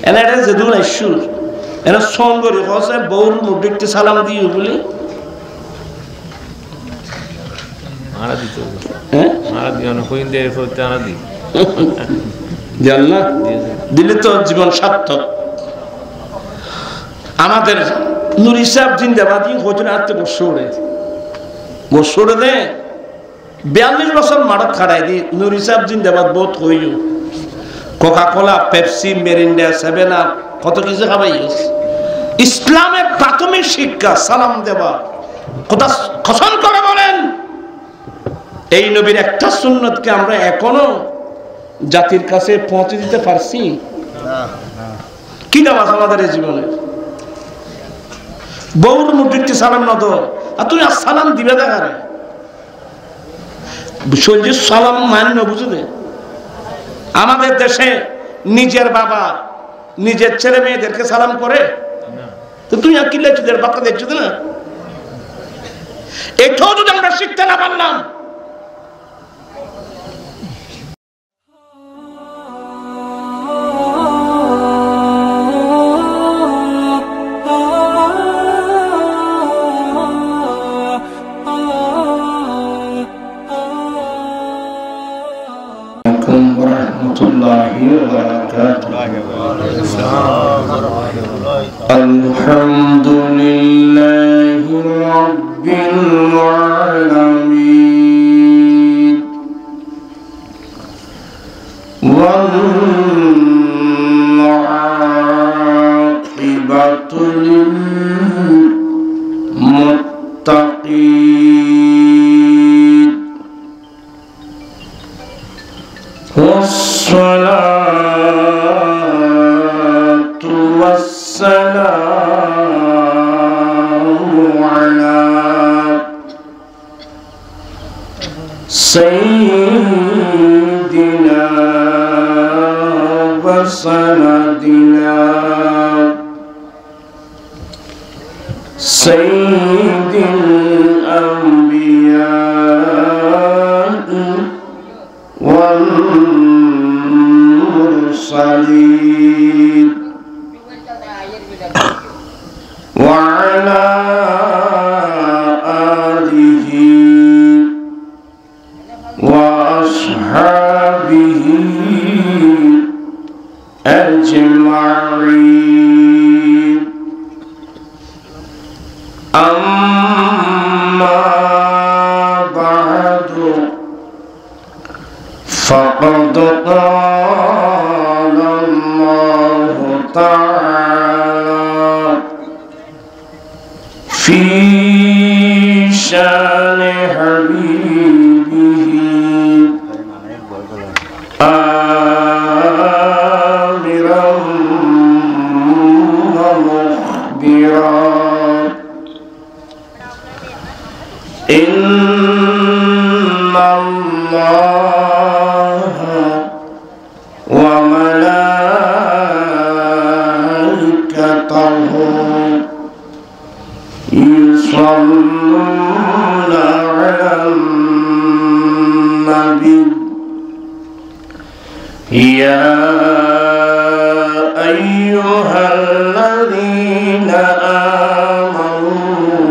এনে এটা যেদুন আইসুর এনে সঙ্গরি হসে বউর মুদ্রিকটি সালাম দিয়ে বলি মারা দিত মারা দিও না কইন দে ফতে আনা দি জান না দিলে তো জীবন সার্থক আমাদের নুরি সাহেব জিন্দাবাদী হজুর আত্ম বছরে দে 42 বছর মাঠত খাড়াই দি নুরি সাহেব জিন্দাবাদ বহুত হইও Coca Cola Pepsi Mirinda seven up কত কিছু খাবাই ইসলামের প্রাথমিক শিক্ষা সালাম দেওয়া কথা কসম করে বলেন এই নবীর একটা সুন্নতকে আমরা এখনো জাতির কাছে পৌঁছে দিতে পারছি কি নামাজ আমাদের এই জীবনে বউর মুদ্রিকটি সালাম না দো আর তুমি সালাম দিবে দেখারে সঞ্জিত সালাম মান্য বুঝলে আমাদের দেশে নিজের বাবা নিজের ছেলে মেয়েদেরকে সালাম করে তো তুই আর কি লেখছিস বাচ্চা দেখছিস না এটাও যদি আমরা শিখতে না পারলাম الحمد لله رب العالمين والعاقبة للمتقين والصلاة والسلام على سيدنا وسندنا سيد الأنبياء والمرسلين وعلى آله وأصحابه أجمعين أما بعد فقد قال الله تعالى في شان حبيبه آمرا ومخبرا إن الله وملائكته يصلون على النبي يا أيها الذين آمنوا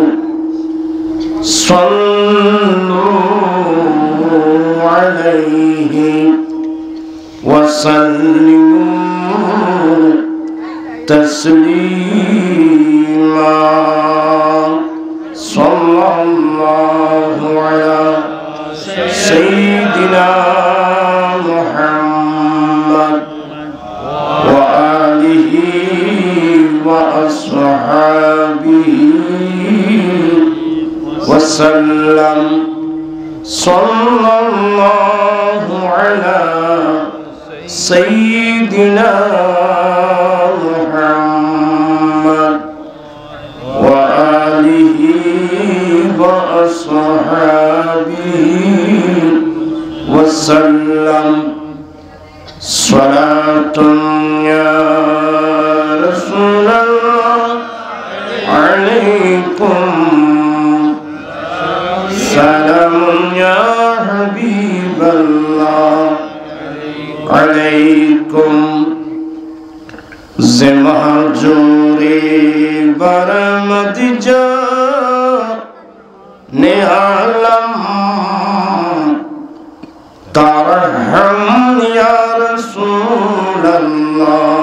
صلوا عليه وسلموا تسليما صلى الله على سيدنا محمد وآله وأصحابه وسلم صلى الله على سيدنا محمد وآله وأصحابه وسلم صلاة يا رسول الله عليكم سلام يا حبيب الله عليكم ज़माजोरे बरमद जा ने आलम तरहम या रसूल अल्लाह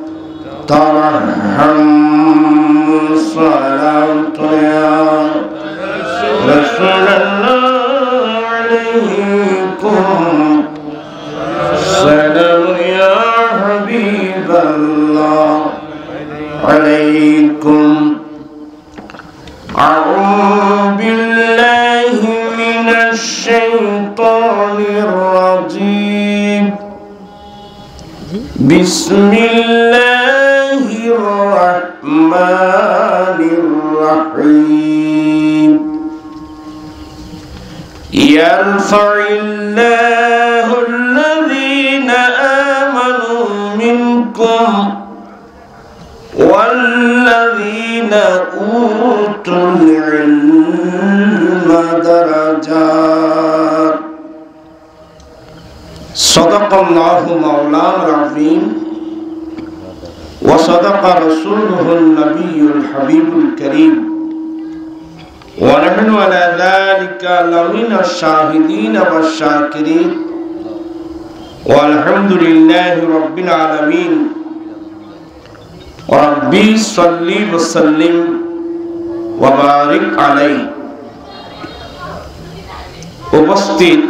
तरहम सलातो या रसूल अल्लाह अलैकुम सलाम या हबीब अल्लाह अलैकुम अऊज़ु बिल्लाहि मिनश शैतानिर रजीम बिस्मिल्लाहिर रहमानिर रहीम यरफ़इल्लाहु الذين آمنوا منكم والذين أوتوا العلم درجات صدق الله مولانا العظيم وصدق رسوله النبي الحبيب الكريم ونحن على ذلك لمن الشاهدين والشاكرين والحمد لله رب العالمين ربي صل وسلم وبارك عليه উপস্থিত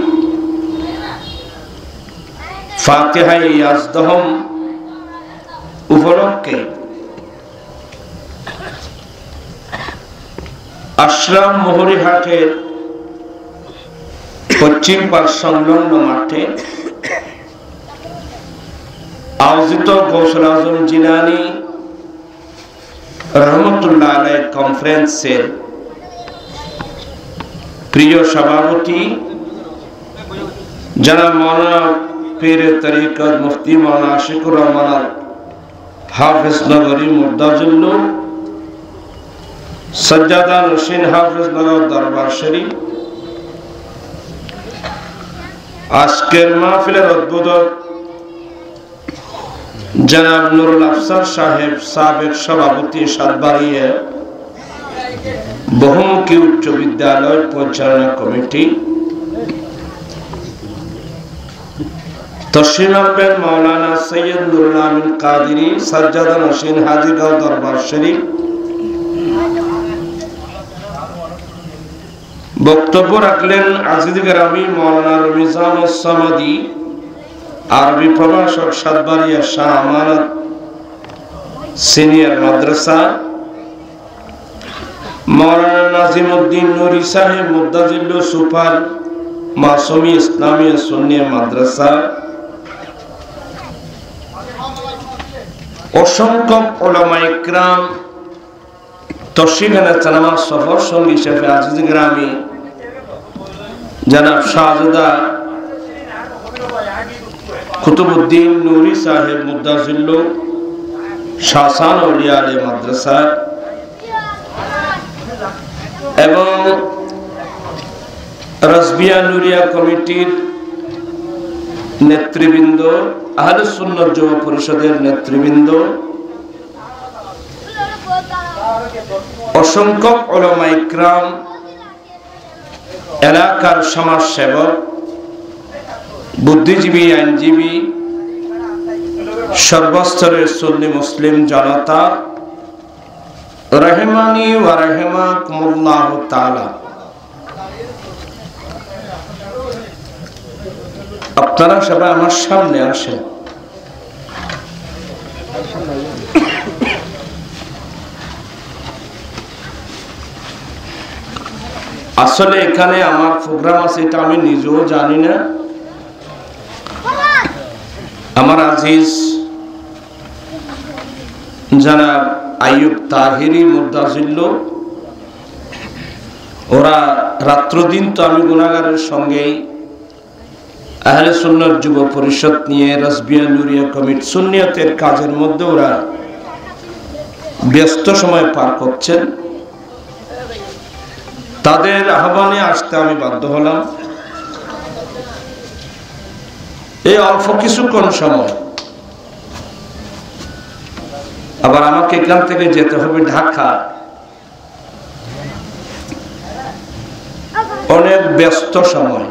ফাতিহা ইয়াজদহম উপলক্ষে আশ্রাম মোহরিহাটের পশ্চিম পাশ সংলগ্ন মাঠে আয়োজিত গৌসুল আজম জিলানী রহমতুল্লাহ আলাইহি কনফারেন্সের প্রিয় সভাপতি জনাব মাওলানা পীর তরিকত মুফতি মাওলানা আশিকুর রহমান হাফেজ নগরী মুর্দাজুল্লাহ সজ্জাদা নসীন হাফেজ নগর দরবার শরীফ আজকের মাহফিলের উদ্বোধক জনাব নুরুল আফসার সাহেব সাবেক সভাপতি সাতবাড়িয়া বহুমুখী উচ্চ বিদ্যালয় পরিচালনা কমিটি তশরিফ আনবেন মাওলানা সৈয়দ নুরুল আমিন কাদেরী সজ্জাদা নসীন হাজীগাঁও দরবার শরীফ। বক্তব্য রাখলেন আজিজ গ্রামী মাওলানা রমিজান সামাদি আরবি প্রভাষক সাতবাড়িয়া শাহ আমানত সিনিয়র মাদ্রাসা, মাওলানা নাজিমউদ্দিন নুরি সাহেব মুদ্দাজিল্লু সুপার মাসুমি ইসলামিয়া সুন্নিয়া মাদ্রাসা, অসংখ্য উলামা ইকরাম তশরিফ এনেছেন আমার সফর সঙ্গী হিসেবে আজিজ গ্রামী জনাব শাহজাদা কুতুবউদ্দিন নুরি সাহেব মুদ্দাজিল্লু শাহসান আউলিয়া আলী মাদ্রাসা এবং রাসবিয়া নুরিয়া কমিটির নেতৃবৃন্দ, আহলে সুন্নাত যুব পরিষদের নেতৃবৃন্দ, অসংখ্য উলামা ইকরাম, এলাকার সমাজ সেবক, বুদ্ধিজীবী, আইনজীবী, সর্বস্তরের সুন্নি মুসলিম জনতা, রহমানি ওয়া রাহিমাকুমুল্লাহু তাআলা, আপনারা সবাই আমার সামনে আসেন। আসলে এখানে আমার প্রোগ্রাম আছে এটা আমি নিজেও জানি না। আমার আজিজ জনাব আইয়ুব তাহিরি মুদ্দাজিল্লু, ওরা রাত্র দিন তো আমি গুনাহগারের সঙ্গেই আহলে সুন্নাত যুব পরিষদ নিয়ে রাসবিয়া নুরিয়া কমিটি সুন্নিয়তের কাজের মধ্যে ওরা ব্যস্ত সময় পার করছেন। তাদের আহ্বানে আসতে আমি বাধ্য হলাম। এই অল্প কিছুক্ষণ সময় আবার আমাকে এখান থেকে যেতে হবে ঢাকা, অনেক ব্যস্ত সময়।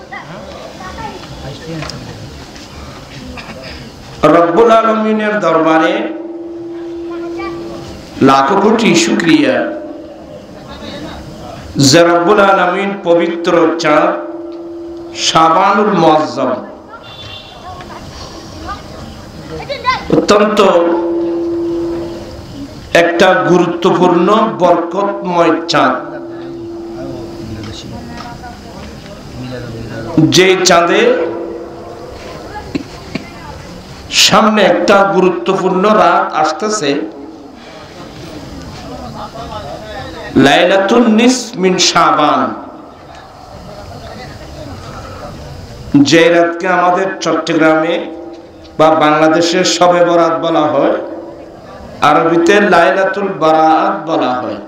রব্বুল আলামিনের দরবারে লাখো কোটি শুকরিয়া যে রব্বুল আলামিন পবিত্র চাঁদ শাবানুল মুআজ্জম, অত্যন্ত একটা গুরুত্বপূর্ণ বরকতময় চাঁদ, যে চাঁদে সামনে একটা গুরুত্বপূর্ণ রাত আসতেছে, লাইলাতুন নিসফ মিন শাবান, যে রাতকে আমাদের চট্টগ্রামে বা বাংলাদেশের শবে বরাত বলা হয়, আরবিতে লাইলাতুল বারাআত বলা হয়।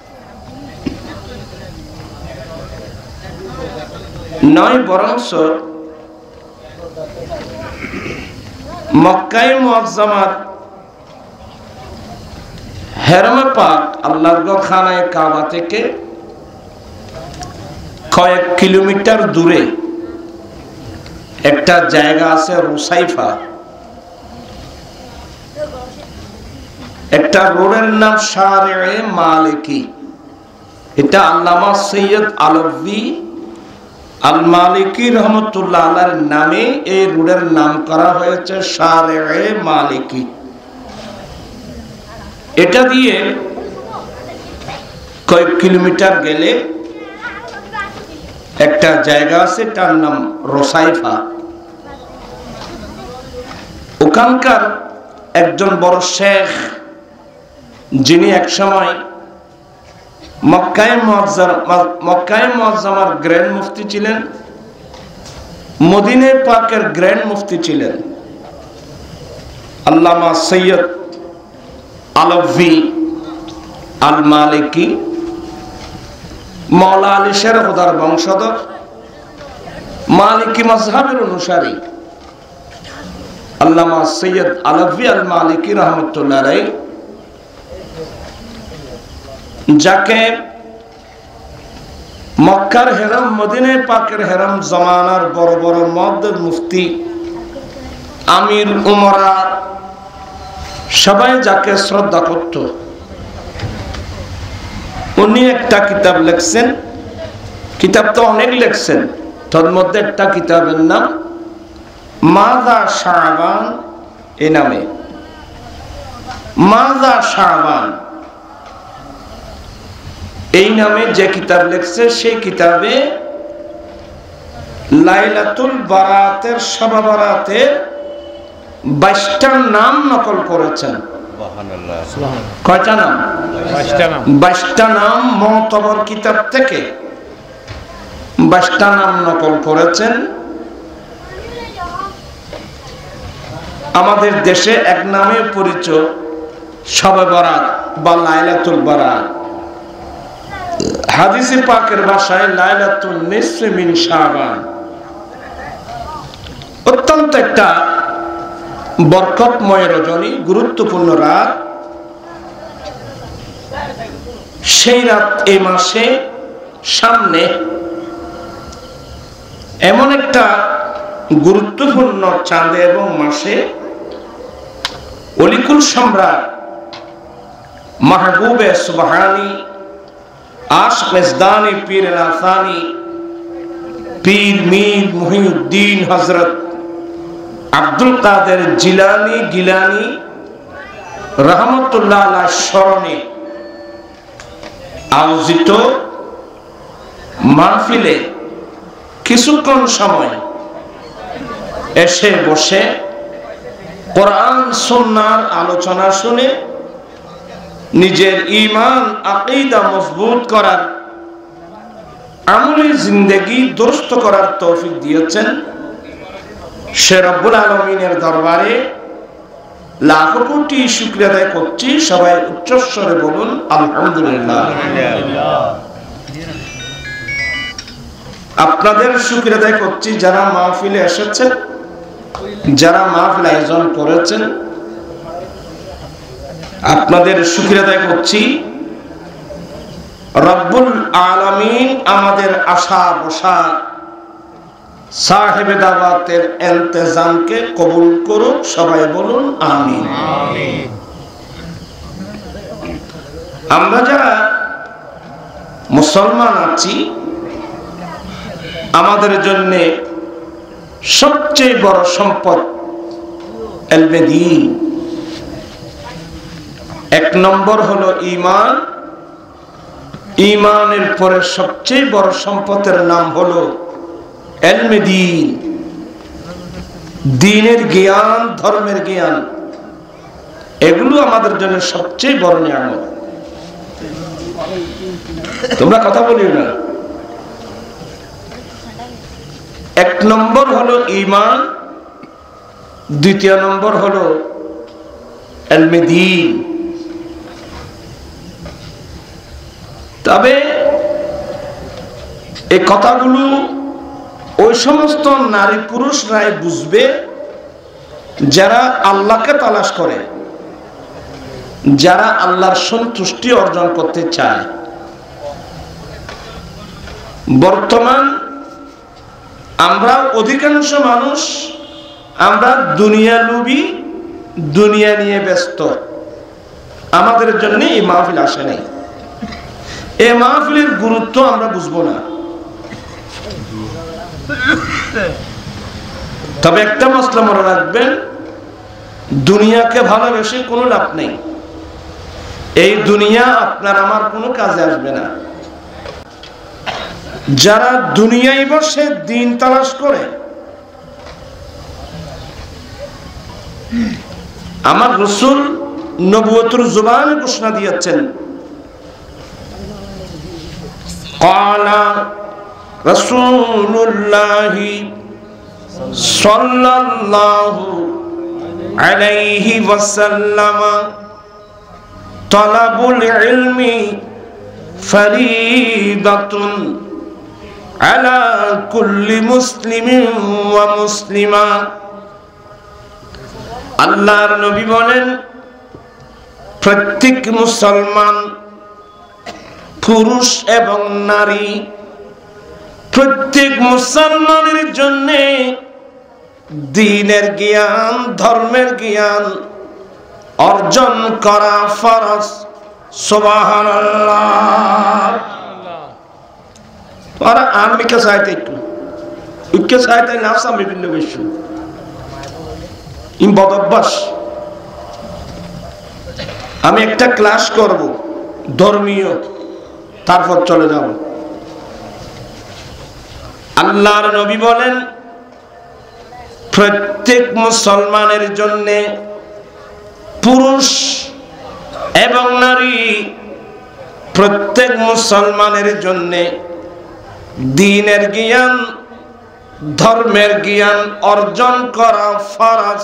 নয় বরঞ্চ মক্কায়ে মুআজ্জামাত হেরমে পাক আল্লাহর ঘর খানায়ে কাবা থেকে কয়েক কিলোমিটার দূরে একটা জায়গা আছে রুসাইফা, একটা রোডের নাম শারে মালিকি। এটা আল্লামা সৈয়দ আলভী আল মালিকি রহমতুল্লাহ আলাইহির নামে এই রোডের নাম করা হয়েছে শারে মালিকি। এটা দিয়ে কয়েক কিলোমিটার গেলে একটা জায়গা আছে, তার নাম রোসাইফা। ওখানকার একজন বড় শেখ, যিনি একসময় মক্কায়ে মুআজ্জামার গ্র্যান্ড মুফতি ছিলেন, মদিনা পাকের গ্র্যান্ড মুফতি ছিলেন, আল্লামা সৈয়দ আলভী আল মালিকি, মাওলা আলী শের খোদার বংশধর, মালিকি মাযহাবের অনুসারী আল্লামা সৈয়দ আলভী আল মালিকি রহমতুল্লাহ আলাইহি, যাকে মক্কার হেরাম, মদিনা পাকের হেরাম জমানার বড় বড় মুহাদ্দিস মুফতি, আমির উমরা সবাই যাকে শ্রদ্ধা করত, উনি একটা কিতাব লিখছেন। কিতাব তো অনেক লিখছেন, তার মধ্যে একটা কিতাবের নাম মাযা শাবান, এই নামে মাযা শাবান, এই নামে যে কিতাব লিখছে, সেই কিতাবে লাইলাতুল বারাতের, শবে বারাতের 22টা নাম নকল করেছেন। কয়টা নাম? 22টা নাম মুতাবার কিতাব থেকে 22টা নাম নকল করেছেন। আমাদের দেশে এক নামে পরিচয় শবে বরাত বা লাইলাতুল বারাত, হাদিসে পাকের ভাষায় লাইলাতুন নিসফ মিন শাবান। অত্যন্ত একটা বরকতময় রজনী, গুরুত্বপূর্ণ রাত। সেই রাত এই মাসে সামনে এমন একটা গুরুত্বপূর্ণ চাঁদে এবং মাসে অলিকুল সম্রাট মাহবুবে সুবহানি, আশক মেজদানি পীর আলাসানি, পীর মীর মুহিউদ্দিন হযরত আব্দুল কাদের জিলানী গিলানী রহমতুল্লাহ আলাইহির স্মরণে আয়োজিত মাহফিলে কিছুক্ষণ সময় এসে বসে কোরআন সুন্নাহর আলোচনা শুনে নিজের ঈমান আকীদা মজবুত করার, আমলি জিন্দেগি দুরুস্ত করার তৌফিক দিয়েছেন। সে রব্বুল আলামিনের দরবারে লাখো কোটি শুকরিয়া আদায় করছি। সবাই উচ্চস্বরে বলুন আলহামদুলিল্লাহ। আপনাদের শুকরিয়া আদায় করছি যারা মাহফিলে এসেছেন, যারা মাহফিল আয়োজন করেছেন, আপনাদের শুকরিয়া আদায় করছি। রব্বুল আলামিন আমাদের আশা বসা সাহেবে দাওয়াতের ইন্তজামকে কবুল করুক। সবাই বলুন আমিন। আমরা যারা মুসলমান আছি, আমাদের জন্য সবচেয়ে বড় সম্পদ ইলমে দ্বীন। এক নম্বর হলো ঈমান। ঈমানের পরে সবচেয়ে বড় সম্পদের নাম হলো ইলমে দ্বীন, দ্বীনের জ্ঞান, ধর্মের জ্ঞান। এগুলো আমাদের জন্য সবচেয়ে বড় নিয়ামত। তোমরা কথা বলিও না। এক নম্বর হলো ঈমান, দ্বিতীয় নম্বর হলো ইলমে দ্বীন। তবে এই কথাগুলো ওই সমস্ত নারী পুরুষরাই বুঝবে যারা আল্লাহকে তালাশ করে, যারা আল্লাহর সন্তুষ্টি অর্জন করতে চায়। বর্তমান আমরা অধিকাংশ মানুষ আমরা দুনিয়া লোভী, দুনিয়া নিয়ে ব্যস্ত। আমাদের জন্য এই মাহফিল আসে নাই। এই মাহফিলের গুরুত্ব আমরা বুঝবো না। তবে একটা মসলা মনে রাখবেন, দুনিয়াকে ভালোবেসে কোনো লাভ নেই। এই দুনিয়া আপনার আমার কোনো কাজে আসবে না। যারা দুনিয়ায় বসে দিন তালাশ করে, আমার রাসূল নবুয়তের জবানে ঘোষণা দিয়েছেন, ক্বালা রাসূলুল্লাহি সাল্লাল্লাহু আলাইহি ওয়াসাল্লাম, তালাবুল ইলমি ফরিদাতুন আলা কুল্লি মুসলিমিন ওয়া মুসলিমা। আল্লাহর নবী বলেন, প্রত্যেক মুসলমান পুরুষ এবং নারী, প্রত্যেক মুসলমানের জন্য দ্বীনের জ্ঞান, ধর্মের জ্ঞান অর্জন করা ফরজ। সুবহানাল্লাহ। আর আমি কে চাইতে একটু উচ্চ চাইতে না সামনে বিভিন্ন বিষয় ইম বদ অভ্যাস। আমি একটা ক্লাস করব ধর্মীয়, তারপর চলে যাব। আল্লাহর নবী বলেন, প্রত্যেক মুসলমানের জন্য পুরুষ এবং নারী, প্রত্যেক মুসলমানের জন্য দ্বীনের জ্ঞান, ধর্মের জ্ঞান অর্জন করা ফরজ।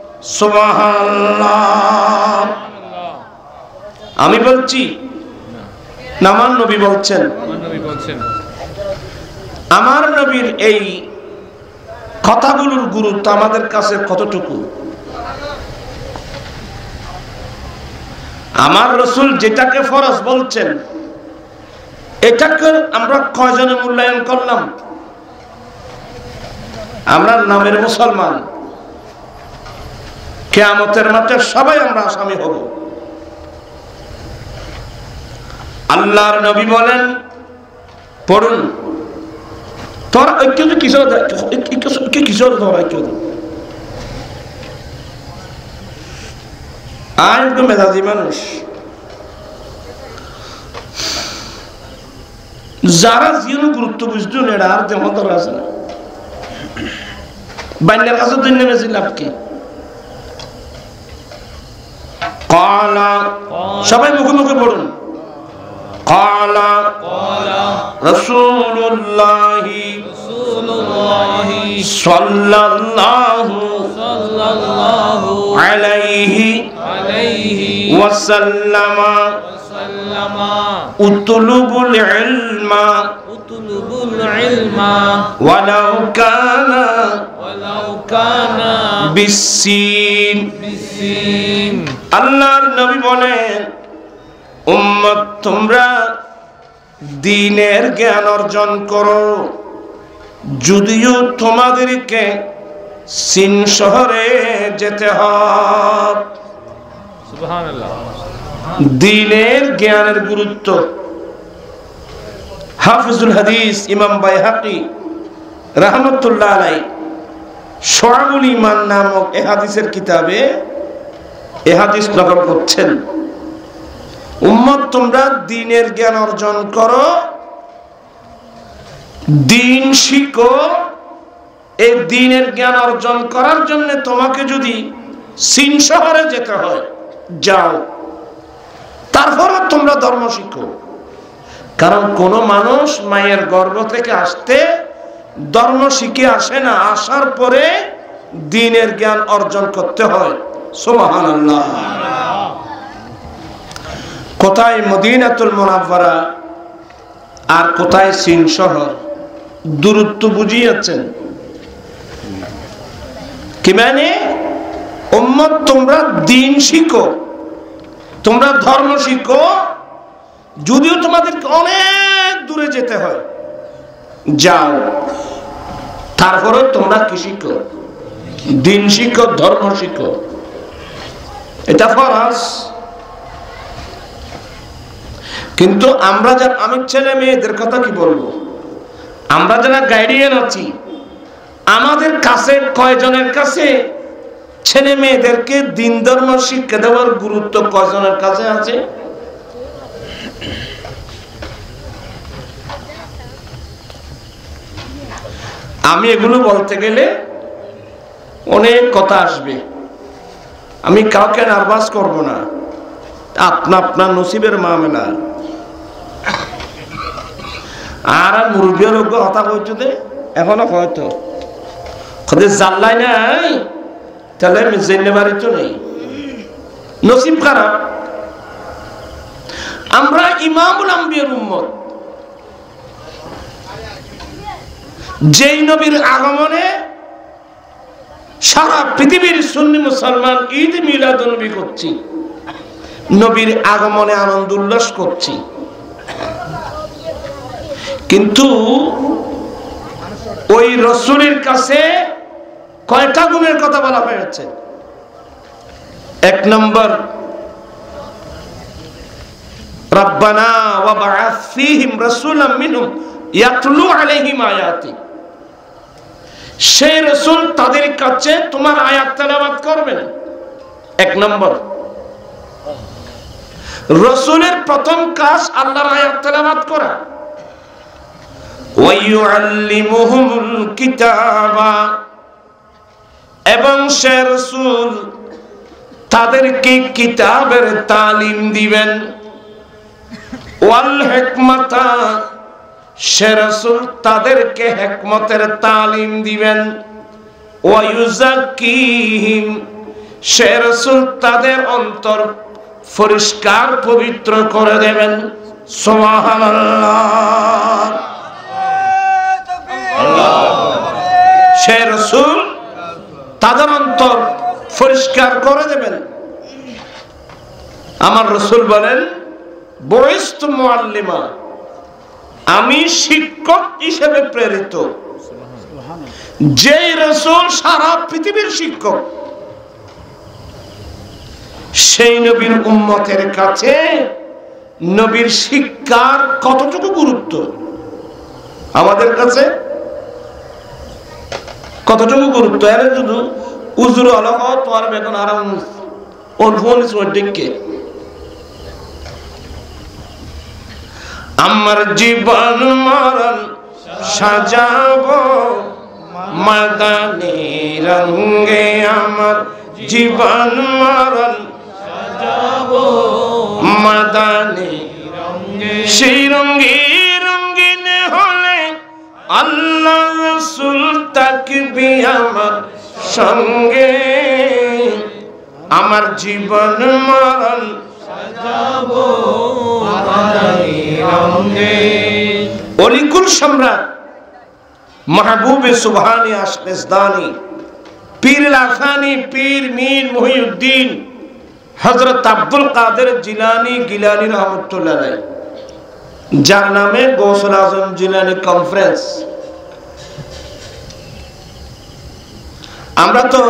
সুবহানাল্লাহ। আমি বলছি না, আমার নবী বলছেন। আমার নবীর এই কথাগুলোর গুরুত্ব আমাদের কাছে কতটুকু? আমার রাসূল যেটাকে ফরজ বলছেন, এটাকে আমরা কয়জনে মূল্যায়ন করলাম? আমরা নামের মুসলমান, কিয়ামতের মাঠে সবাই আমরা আসামি হব। আল্লাহর নবী বলেন, পড়ুন, তোর ঐক্য কিশোর কিশোর তোর ঐক্য আর একটু মেজাজি মানুষ। যারা জীবন গুরুত্ব বুঝতো না, আর যেমন তোর আছে না, বাইনের কাছে জন্য বেশি লাভ কি? ক্বালা, সবাই মুখে মুখে পড়ুন। ক্বালা রাসূলুল্লাহি সাল্লাল্লাহু আলাইহি ওয়াসাল্লাম, উতলুবুল ইলমা ওয়ালাউ কানা বিসিন। বিসিন। আল্লাহর নবী বলেন, উম্মত তোমরা দ্বীনের জ্ঞান অর্জন করো, যদিও তোমাদেরকে সিন শহরে যেতে হয়। সুবহানাল্লাহ। দ্বীনের জ্ঞানের গুরুত্ব হাফিজুল হাদিস ইমাম বাইহাকি রাহমাতুল্লাহ আলাইহি শুআবুল ঈমান নামক এই হাদিসের কিতাবে এই হাদিস নকল করছেন, উম্মত তোমরা দ্বীনের জ্ঞান অর্জন করো, দ্বীন শিখো। এই দ্বীনের জ্ঞান অর্জন করার জন্য তোমাকে যদি সিন শহরে যেতে হয় যাও, তারপরে তোমরা ধর্ম শিখো। কারণ কোন মানুষ মায়ের গর্ভ থেকে আসতে ধর্ম শিখে আসে না, আসার পরে দ্বীনের জ্ঞান অর্জন করতে হয়। সুবহানাল্লাহ। কোথায় মদিনাতুল মুনাওয়ারা আর কোথায় সিন শহর, দূরত্ব বুঝিয়েছেন কি? মানে উম্মত তোমরা দ্বীন শিখো, তোমরা ধর্ম শিখো, যদিও তোমাদেরকে অনেক দূরে যেতে হয় যাও, তারপরে তোমরা কি শিখো? দ্বীন শিখো, ধর্ম শিখো। এটা ফরজ। কিন্তু আমরা যারা, আমি ছেলে মেয়েদের কথা কি বলবো, আমরা যারা গাইডিয়ান আছি, আমাদের কাছে কয়জনের কাছে ছেলে মেয়েদেরকে দ্বীন ধর্ম শিক্ষা দেওয়ার গুরুত্ব কয়জনের কাছে আছে? আমি এগুলো বলতে গেলে অনেক কথা আসবে, আমি কাউকে নার্ভাস করব না, আপনা আপনার নসিবের মামলা। আর মুরব্বীর হতা হইতো দে এখনো হয়তো জাল্লাই নাই, তাহলে জেনে বাড়িতে নেই, নসিব খারাপ। আমরা ইমামুল আম্বিয়ার উম্মত, যেই নবীর আগমনে সারা পৃথিবীর সুন্নি মুসলমান ঈদ মিলাদুন্নবী করছি, নবীর আগমনে আনন্দ উল্লাস করছি। কিন্তু ওই রাসূলের কাছে কয়টা গুণের কথা বলা হয়েছে? এক নম্বর, রাব্বানা ওয়া বা'আথ ফীহিম রাসূলাম মিনহুম ইয়াতলু আলাইহিম আয়াতি। সেই রাসূল তাদের কাছে তোমার আয়াত তেলাওয়াত করবেন। এক নম্বর, রাসূলের প্রথম কাজ আল্লাহর আয়াত তেলাওয়াত করা। ওয়া ইউআল্লিমুহুমুল কিতাবা, এবং সে রাসূল তাদেরকে কিতাবের তালিম দিবেন। ওয়াল হিকমাতা, সে রাসূল তাদেরকে হিকমতের তালিম দিবেন। ওয়া ইউযাক্কিহিম, সে রাসূল তাদের অন্তর পরিষ্কার পবিত্র করে দেবেন। সুবহানাল্লাহ। সে রাসূল তাদের অন্তর পরিষ্কার করে দেবেন। আমার রাসূল বলেন, বুইস্তু মুআল্লিমা, আমি শিক্ষক হিসেবে প্রেরিত। যেই রাসূল সারা পৃথিবীর শিক্ষক, সেই নবীর উম্মতের কাছে নবীর শিক্ষার কতটুকু গুরুত্ব, আমাদের কাছে কতটুকু গুরুত্ব। এর শুধু উজুর আলো তোমার বেতন আরাম আমার জীবন মরণ সাজাবো মাদানী রঙে, আমার জীবন মরণ সাজাবো মাদানী রঙে। সেই রঙে রঙিন হলে আল্লাহ রাসূল তাকবি আমার সঙ্গে, আমার জীবন মরণ সাজাবো মাদানী রঙে। অলিকুল সম্রাট মাহবুবে সুবহানী আশকেজদানি পীর লাখানি, পীর মীর মহিউদ্দিন হযরত আব্দুল কাদের জিলানী গিলানী রহমাতুল্লাহ আলাইহি, যার নামে গৌসুল আজম জিলানী কনফারেন্স। আমরা তো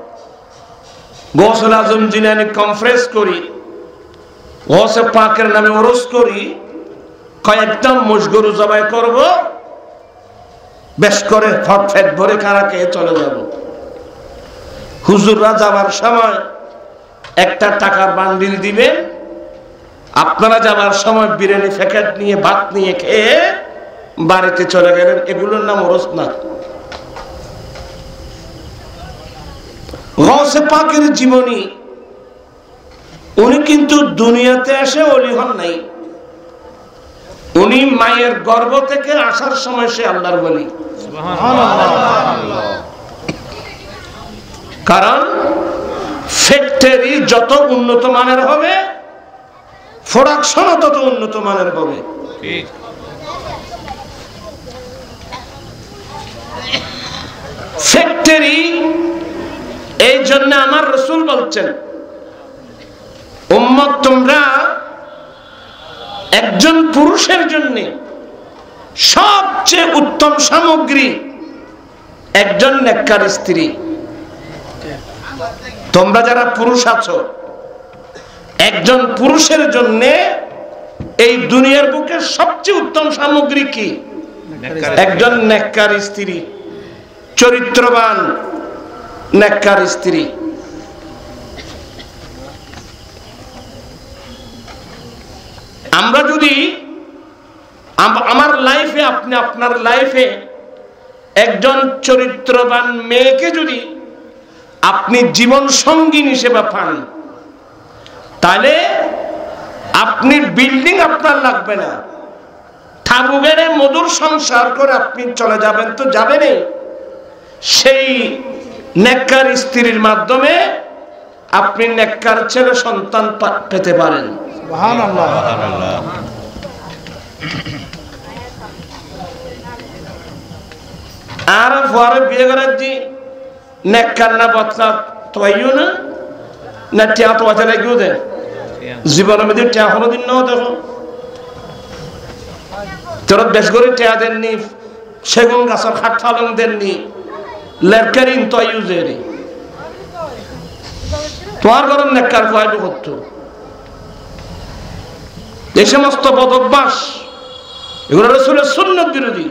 গৌসুল আজম জিলানী কনফারেন্স করি, গৌসে পাকের নামে ওরস করি, কয়েকটা মুশগরু জবাই করব, বেশ করে ফট ভরে খানা খেয়ে চলে যাব। হুজুররা যাবার সময় একটা টাকার বান্ডিল দিবেন, আপনারা যাবার সময় বিরিয়ানি প্যাকেট নিয়ে ভাত নিয়ে খেয়ে বাড়িতে চলে গেলেন। এগুলোর নাম ওরস না। গৌসে পাকের জীবনী, উনি কিন্তু দুনিয়াতে এসে ওলি হন নাই। উনি মায়ের গর্ভ থেকে আসার সময় সে আল্লাহর ওলি। কারণ ফ্যাক্টরি যত উন্নত মানের হবে, প্রোডাকশনও তত উন্নত মানের হবে। ফ্যাক্টরি, এই জন্য আমার রাসূল বলছেন, উম্মত তোমরা একজন পুরুষের জন্য সবচেয়ে উত্তম সামগ্রী একজন নেককার স্ত্রী। তোমরা যারা পুরুষ আছো, একজন পুরুষের জন্য এই দুনিয়ার বুকে সবচেয়ে উত্তম সামগ্রী কি? একজন নেককার স্ত্রী, চরিত্রবান নেককার স্ত্রী। আমরা যদি আমার লাইফে, আপনি আপনার লাইফে একজন চরিত্রবান মেয়েকে যদি আপনি জীবন সঙ্গী হিসেবে পান, তাহলে আপনি বিল্ডিং আপনার লাগবে না, থাবু গেড়ে মধুর সংসার করে আপনি চলে যাবেন তো যাবেনই। সেই নেককার স্ত্রীর মাধ্যমে আপনি নেককার ছেলে সন্তান পেতে পারেন। সুবহানাল্লাহ। আর পরে বিয়ে করার জি নেককার না বদলা তোয়াইও না, না টিয়া তো বাঁচা লাগিও দেন জীবনের মধ্যে টিয়া হলো দিন নাও। দেখো তোর বেশ করে টিয়া দেননি, সেগুন গাছের খাট ফালং দেননি, লেরকারিন তোয়াইও জেরি তোমার ঘরের নেককার খোয়াইবো করতো। এই সমস্ত বদ অভ্যাস, এগুলো রাসূলের সুন্নাত বিরোধী।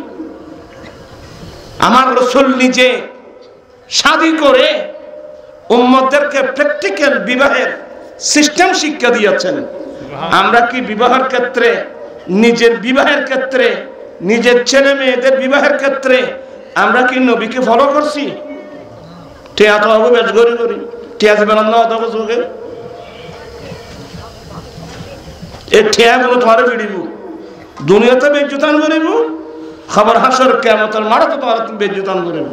আমার রাসূল নিজে শাদী করে উম্মতদেরকে প্র্যাকটিক্যাল বিবাহের সিস্টেম শিক্ষা দিয়েছেন। আমরা কি বিবাহের ক্ষেত্রে, নিজের বিবাহের ক্ষেত্রে, নিজের ছেলে মেয়েদের বিবাহের ক্ষেত্রে আমরা কি নবীকে ফলো করছি? টিয়া তো হবে বেশ গরি গরি টিয়া যাবেন না অত যুগে এই টিয়াগুলো তোমার ভিড়িব, দুনিয়াতে বেজ্জুতান করিব, খবর হাসর কিয়ামতের মাঠে তো তোমার বেজ্জুতান করিব।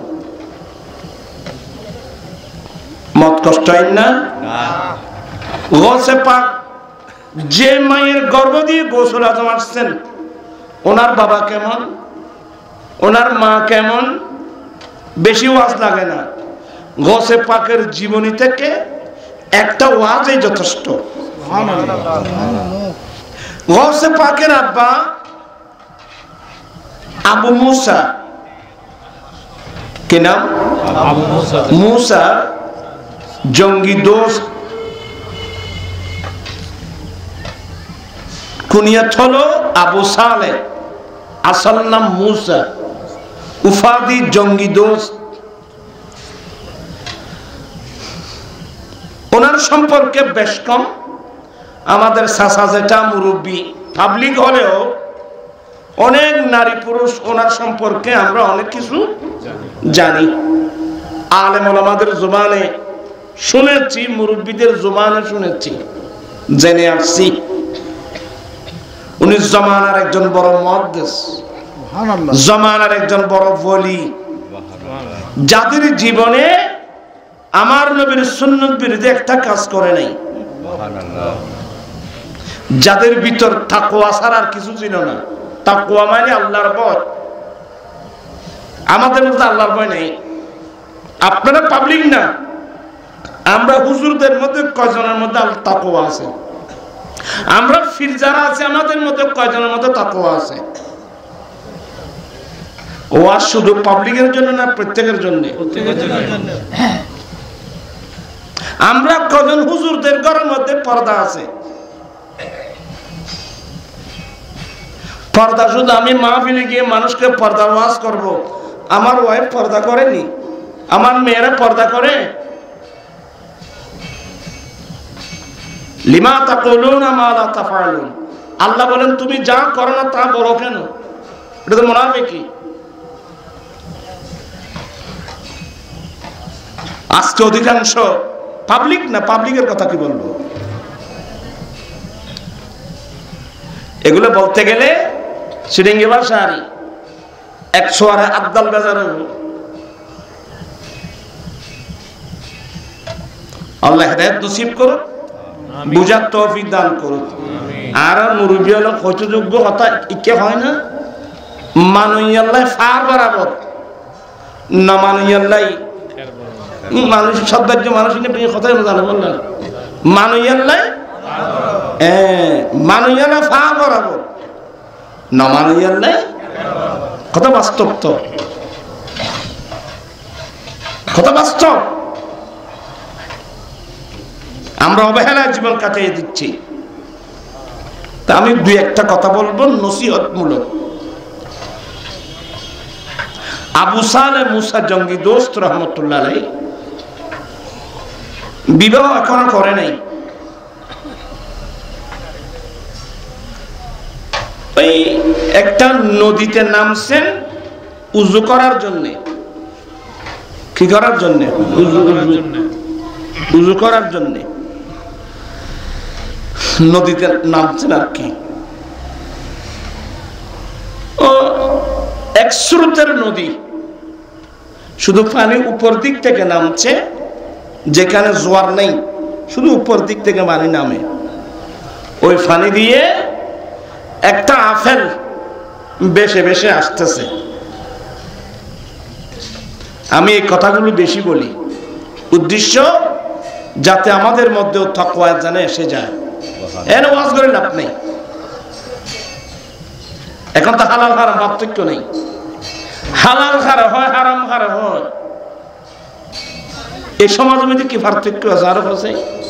মত কষ্ট হয় না? গৌসে পাক যে মায়ের গর্ভ দিয়ে গৌসুল আজম আসছেন, ওনার বাবা কেমন, ওনার মা কেমন, বেশি ওয়াজ লাগে না। গৌসে পাকের জীবনী থেকে একটা ওয়াজই যথেষ্ট। গৌসে পাকের আব্বা আবু মুসা, কি নাম? মুসা জঙ্গি দোস্ত, কুনিয়াত হলো আবু সালেহ, আসল নাম মুসা, উফাদি জঙ্গি দোস্ত। ওনার সম্পর্কে বেশ কম আমাদের চাচা যেটা মুরব্বী পাবলিক হলেও অনেক নারী পুরুষ ওনার সম্পর্কে আমরা অনেক কিছু জানি। আলেম ওলামাদের জবানে শুনেছি, মুরব্বীদের জবানে শুনেছি, জেনে আসছি। উনি জমানার একজন বড় মুহাদ্দিস, জমানার একজন বড় ওলি, যাদের জীবনে আমার নবীর সুন্নাত বিরোধী একটা কাজ করে নাই, যাদের ভিতর তাকওয়া ছাড়া আর কিছু ছিল না। তাকওয়া মানে আল্লাহর ভয়। আমাদের মধ্যে আল্লাহর ভয় নেই, আপনারা পাবলিক না, আমরা হুজুরদের মধ্যে কয়জনের মধ্যে তাকওয়া আছে, আমরা ফির যারা আছে আমাদের মধ্যে কয়জনের মধ্যে তাকওয়া আছে? ওয়াজ শুধু পাবলিকের জন্য না প্রত্যেকের জন্য? আমরা কজন হুজুরদের ঘরের মধ্যে পর্দা আছে? পর্দা শুধু আমি মাহফিলে গিয়ে মানুষকে পর্দা ওয়াজ করব, আমার ওয়াইফ পর্দা করেনি, আমার মেয়েরা পর্দা করে? লিমা তাকুলুনা মা লা তাফআলুন, আল্লাহ বলেন তুমি যা করো না তা বলো কেন? এটা তো মুনাফিকি। আজকে অধিকাংশ পাবলিক না, পাবলিকের কথা কি বলবো? এগুলো বলতে গেলে সিডিঙ্গি ভাষারি 100 আর আব্দাল বাজার। আল্লাহ হেদায়েত নসিব করুন, বুঝার তৌফিক দান করুন। আর মুরব্বী হলো কতযোগ্য কথা ইকে হয় না, মানুয়াল্লাহ ফার বরাবর না, মানুয়াল্লাহ মানুষ সৌন্দর্য মানুষ কথাই জানো বললেন, মানুয়াল্লাহ মানুয়াল্লাহ ফার বরাবর না, মানুয়াল্লাহ কথা বাস্তব, তো কথা বাস্তব। আমরা অবহেলায় জীবন কাটিয়ে দিচ্ছি। তা আমি দুই একটা কথা বলবো নসিহতমূলক। আবু সালেহ মুসা জঙ্গি দোস্ত রহমতুল্লাহ আলাইহি বিবাহ এখনো করে নাই। ওই একটা নদীতে নামছেন উযু করার জন্য। কি করার জন্য? উযু করার জন্য নদীতে নামছেন আর কি। ও এক স্রোতের নদী, শুধু পানি উপর দিক থেকে নামছে, যেখানে জোয়ার নেই, শুধু উপর দিক থেকে পানি নামে। ওই পানি দিয়ে একটা আফেল বেশে বেশে আসতেছে। আমি এই কথাগুলো বেশি বলি, উদ্দেশ্য যাতে আমাদের মধ্যেও তাকওয়া জানে এসে যায়। এর ওয়াজ করে লাভ নেই। এখন তো হালাল হারাম পার্থক্য নেই, হালাল খারা হয় হারাম খারা হয়। এই সমাজের মধ্যে কি পার্থক্য আছে? আরো আছে।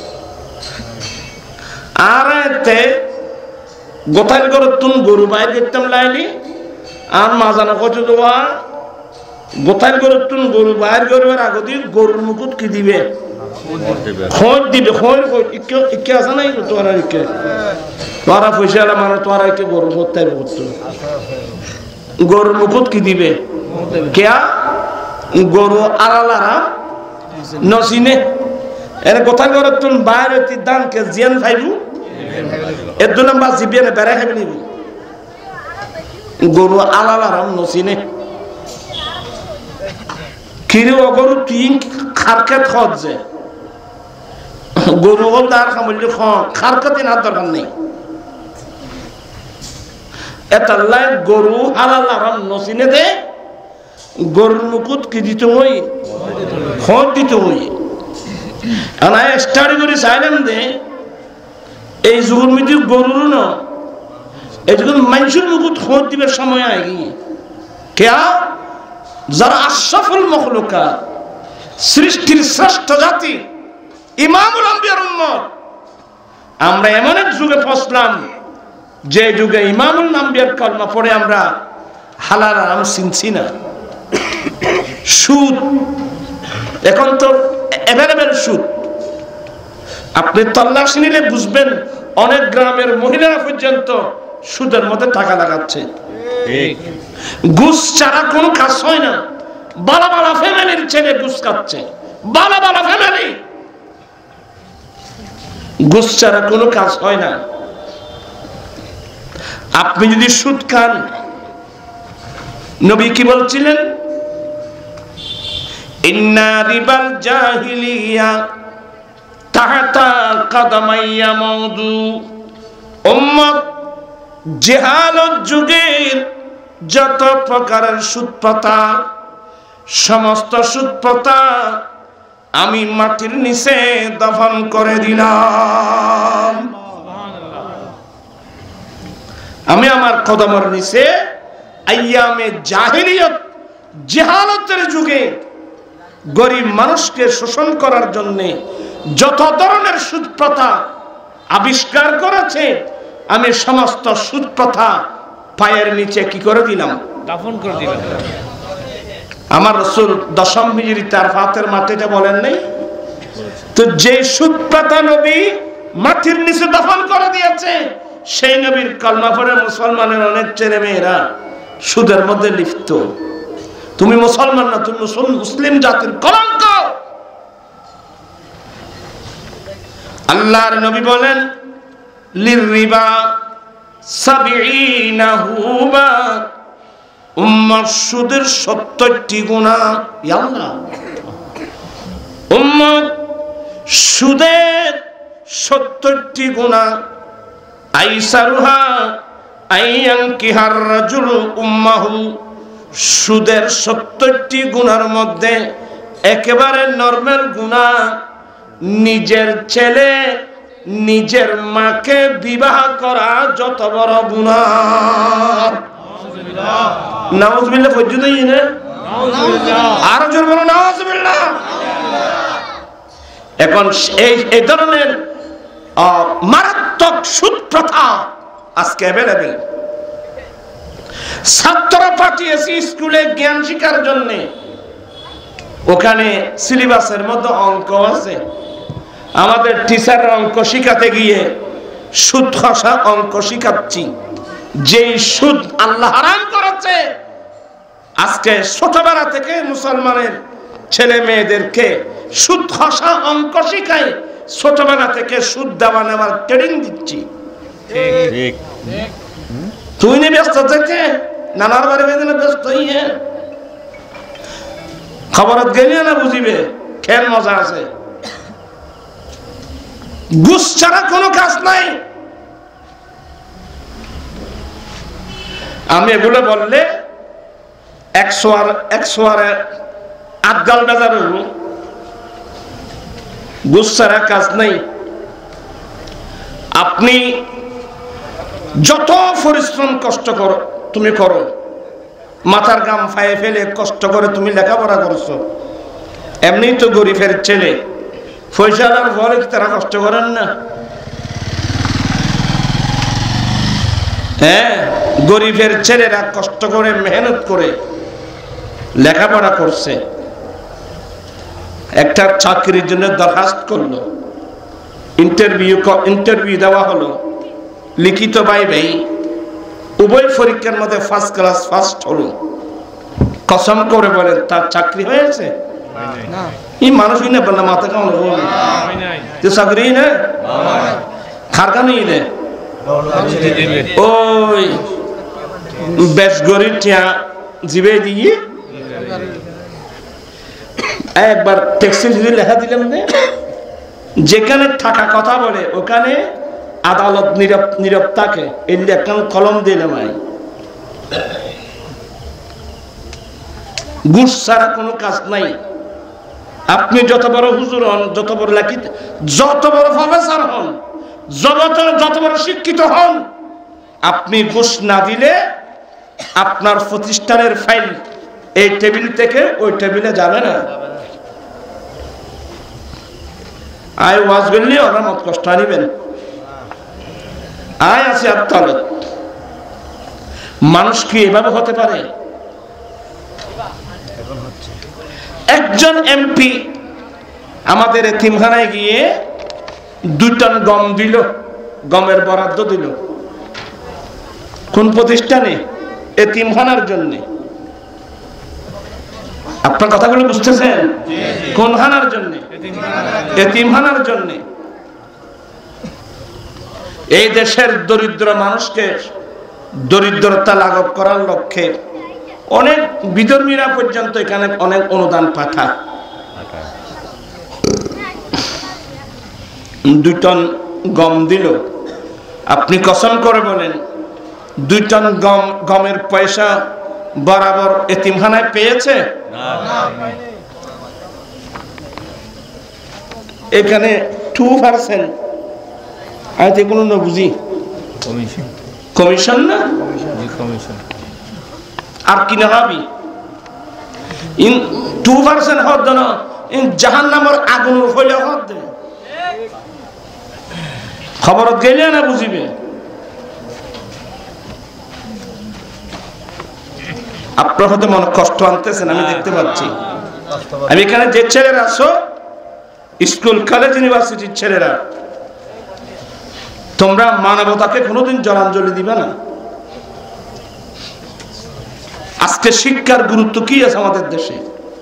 আর এতে গোথাল করে তুমি গরু বাইর করতাম লাইলি, আর মাজানা কত দেওয়া গোথাল করে তুমি গরু বাইর করবার আগে দিয়ে গরুর মুকুট কি দিবে? খোঁজ দিবে। খোঁজ ইকে আছে নাই তোরা? ইকে তোরা পয়সা এলা মানে তোরা ইকে গরু করতে করতো, গরুর মুকুট কি দিবে? কেয়া গরু আলালারা নসিনে এর গোথাল করে তুমি বাইরে দান কে জিয়ান খাইবু, এর দু নম্বর জিবিয়ানে বেড়াই খাবি নিবি। গরু আলালারাম নসিনে কিরে ও গরু তিন খারকাত খোঁজে, গরু হল তার খামলি খারকাতে না দরকার নেই। এটা লাই গরু আলালারাম নসিনে দে গরুর মুকুট কি দিতে হই? খোঁজ দিতে হই। স্টাডি করে চাইলাম দে এই যুগের মধ্যে গরুর না, এই যুগের মানুষের মুকুট খোঁজ দিবার সময় আগে কেয়া যারা আশরাফুল মখলুকাত, সৃষ্টির শ্রেষ্ঠ জাতি, ইমামুল আম্বিয়ার উম্মত। আমরা এমন এক যুগে পৌঁছলাম যে যুগে ইমামুল আম্বিয়ার কলমা পড়ে আমরা হালাল হারাম চিনছি না। সুদ এখন তো এভেলেবেল সুদ। আপনি তল্লাশি নিলে বুঝবেন অনেক গ্রামের মহিলারা পর্যন্ত সুদের মধ্যে টাকা লাগাচ্ছে। ঘুষ ছাড়া কোনো কাজ হয় না। বালা বালা ফ্যামিলির ছেলে ঘুষ খাচ্ছে, বালা বালা ফ্যামিলি, ঘুষ ছাড়া কোনো কাজ হয় না। আপনি যদি সুদ খান, নবী কি বলছিলেন? ইন্না রিবাল জাহিলিয়া তাহতা কাদামাইয়া মাউদু। উম্মত, জাহালত যুগের যত প্রকারের সুদ পাতা, সমস্ত সুদ প্রথা আমি মাটির নিচে দফন করে দিলাম। আমি আমার কদমের নিচে আইয়ামে জাহিলিয়ত জাহালতের যুগে গরিব মানুষকে শোষণ করার জন্য যত ধরনের সুদ প্রথা আবিষ্কার করেছে, আমি সমস্ত সুদ প্রথা পায়ের নিচে কি করে দিলাম? দাফন করে দিলাম। আমার রাসূল দশম হিজরিতে আরাফাতের মাটিতে বলেন নাই? তো যে সুদ প্রথা নবী মাটির নিচে দফন করে দিয়েছে, সেই নবীর কলমা পড়ে মুসলমানের অনেক ছেলে মেয়েরা সুদের মধ্যে লিপ্ত। তুমি মুসলমান না, তুমি মুসলিম জাতির কলঙ্ক। আল্লাহর নবী বলেন লিররিবা সাবিঈনা হুবা, উম্মত সুদের 70টি গুনাহ। ইয়া আল্লাহ, উম্মত সুদের 70টি গুনাহ। আইসারুহা আইয়ানকিহার রাজুলু উম্মাহু, সুদের 70টি গুনার মধ্যে একেবারে নরমাল গুনাহ নিজের ছেলে নিজের মাকে বিবাহ করা যত বড় গুনাহ। নাউজুবিল্লাহ ফজুদাই না, আরো জোরে বলো নাউজুবিল্লাহ। এখন এই ধরনের মারাত্মক সুদ প্রথা আজকে অ্যাভেলেবেল। ছাত্ররা পাঠিয়েছি স্কুলে জ্ঞান শিক্ষার জন্য, ওখানে সিলেবাসের মধ্যে অঙ্ক আছে। আমাদের টিচাররা অঙ্ক শিখাতে গিয়ে সুদ খসা অঙ্ক শিখাচ্ছি। যেই সুদ আল্লাহ হারাম করেছে, আজকে ছোটবেলা থেকে মুসলমানের ছেলে মেয়েদেরকে সুদ খসা অঙ্ক শিখাই, ছোটবেলা থেকে সুদ দেওয়া নেওয়ার ট্রেনিং দিচ্ছি। তুই নি ব্যস্ত থেকে নানার বাড়ি বেঁধে ব্যস্ত হইয়ে খবরত গেলে না বুঝিবে খেল মজা আছে। ঘুষ ছাড়া কোনো কাজ নাই। আমি এগুলো বললে 100 আর আটগাল বাজার ঘুষ ছাড়া কাজ নাই। আপনি যত পরিশ্রম কষ্ট করো, তুমি করো, মাথার গাম ফায়ে ফেলে কষ্ট করে তুমি লেখাপড়া করছো, এমনি তো গরিবের ছেলে পয়সার পরে তারা কষ্ট করেন না? হ্যাঁ, গরিবের ছেলেরা কষ্ট করে মেহনত করে লেখাপড়া করছে, একটা চাকরির জন্য দরখাস্ত করলো, ইন্টারভিউ দেওয়া হলো, লিখিত ভাই উভয় পরীক্ষার মধ্যে ফার্স্ট ক্লাস ফার্স্ট হলো। কসম করে বলেন তার চাকরি হয়েছে? এই মানুষই না বললাম মাথা কেমন চাকরি না খারকা নেই রে। ওই বেশ গরিব জিবে দিয়ে একবার ট্যাক্সি যদি লেখা দিলাম, যেখানে টাকা কথা বলে ওখানে আদালত নীরব থাকে, এই একখান কলম দিলাম। ঘুষ ছাড়া কোনো কাজ নাই। আপনি যত বড় হুজুর হন, যত বড় লেখি, যত বড় প্রফেসর হন, যত বড় শিক্ষিত হন, আপনি ঘুষ না দিলে আপনার প্রতিষ্ঠানের ফাইল এই টেবিল থেকে ওই টেবিলে যাবে না। আয় ওয়াজ করলে ওরা মত কষ্ট আনিবেন। আয় আছে আদালত। মানুষ কি এভাবে হতে পারে? একজন এমপি আমাদের এতিমখানায় গিয়ে 2 টন গম দিল, গমের বরাদ্দ দিল। কোন প্রতিষ্ঠানে? এতিমখানার জন্য। আপনার কথাগুলো বুঝতেছেন? কোন খানার জন্য? এতিমখানার জন্য। এই দেশের দরিদ্র মানুষকে দরিদ্রতা লাঘব করার লক্ষ্যে অনেক বিধর্মীরা পর্যন্ত এখানে অনেক অনুদান পাঠায়। 2 টন গম দিল। আপনি কসম করে বলেন 2 টন গমের পয়সা বরাবর এতিমখানায় পেয়েছে? এখানে 2% আইতে কোনো না বুঝি কমিশন না আর কি না হবি 2% হদ না জাহান্নামের আগুন হইলে হদ দে খবর গেলে না বুঝিবে। আপনার হয়তো মনে কষ্ট আনতেছেন, আমি দেখতে পাচ্ছি। আমি এখানে যে ছেলেরা আছো, স্কুল কলেজ ইউনিভার্সিটির ছেলেরা, তোমরা মানবতাকে কোনোদিন জলাঞ্জলি দিবে না। আজকে শিক্ষার গুরুত্ব কি আছে আমাদের দেশে?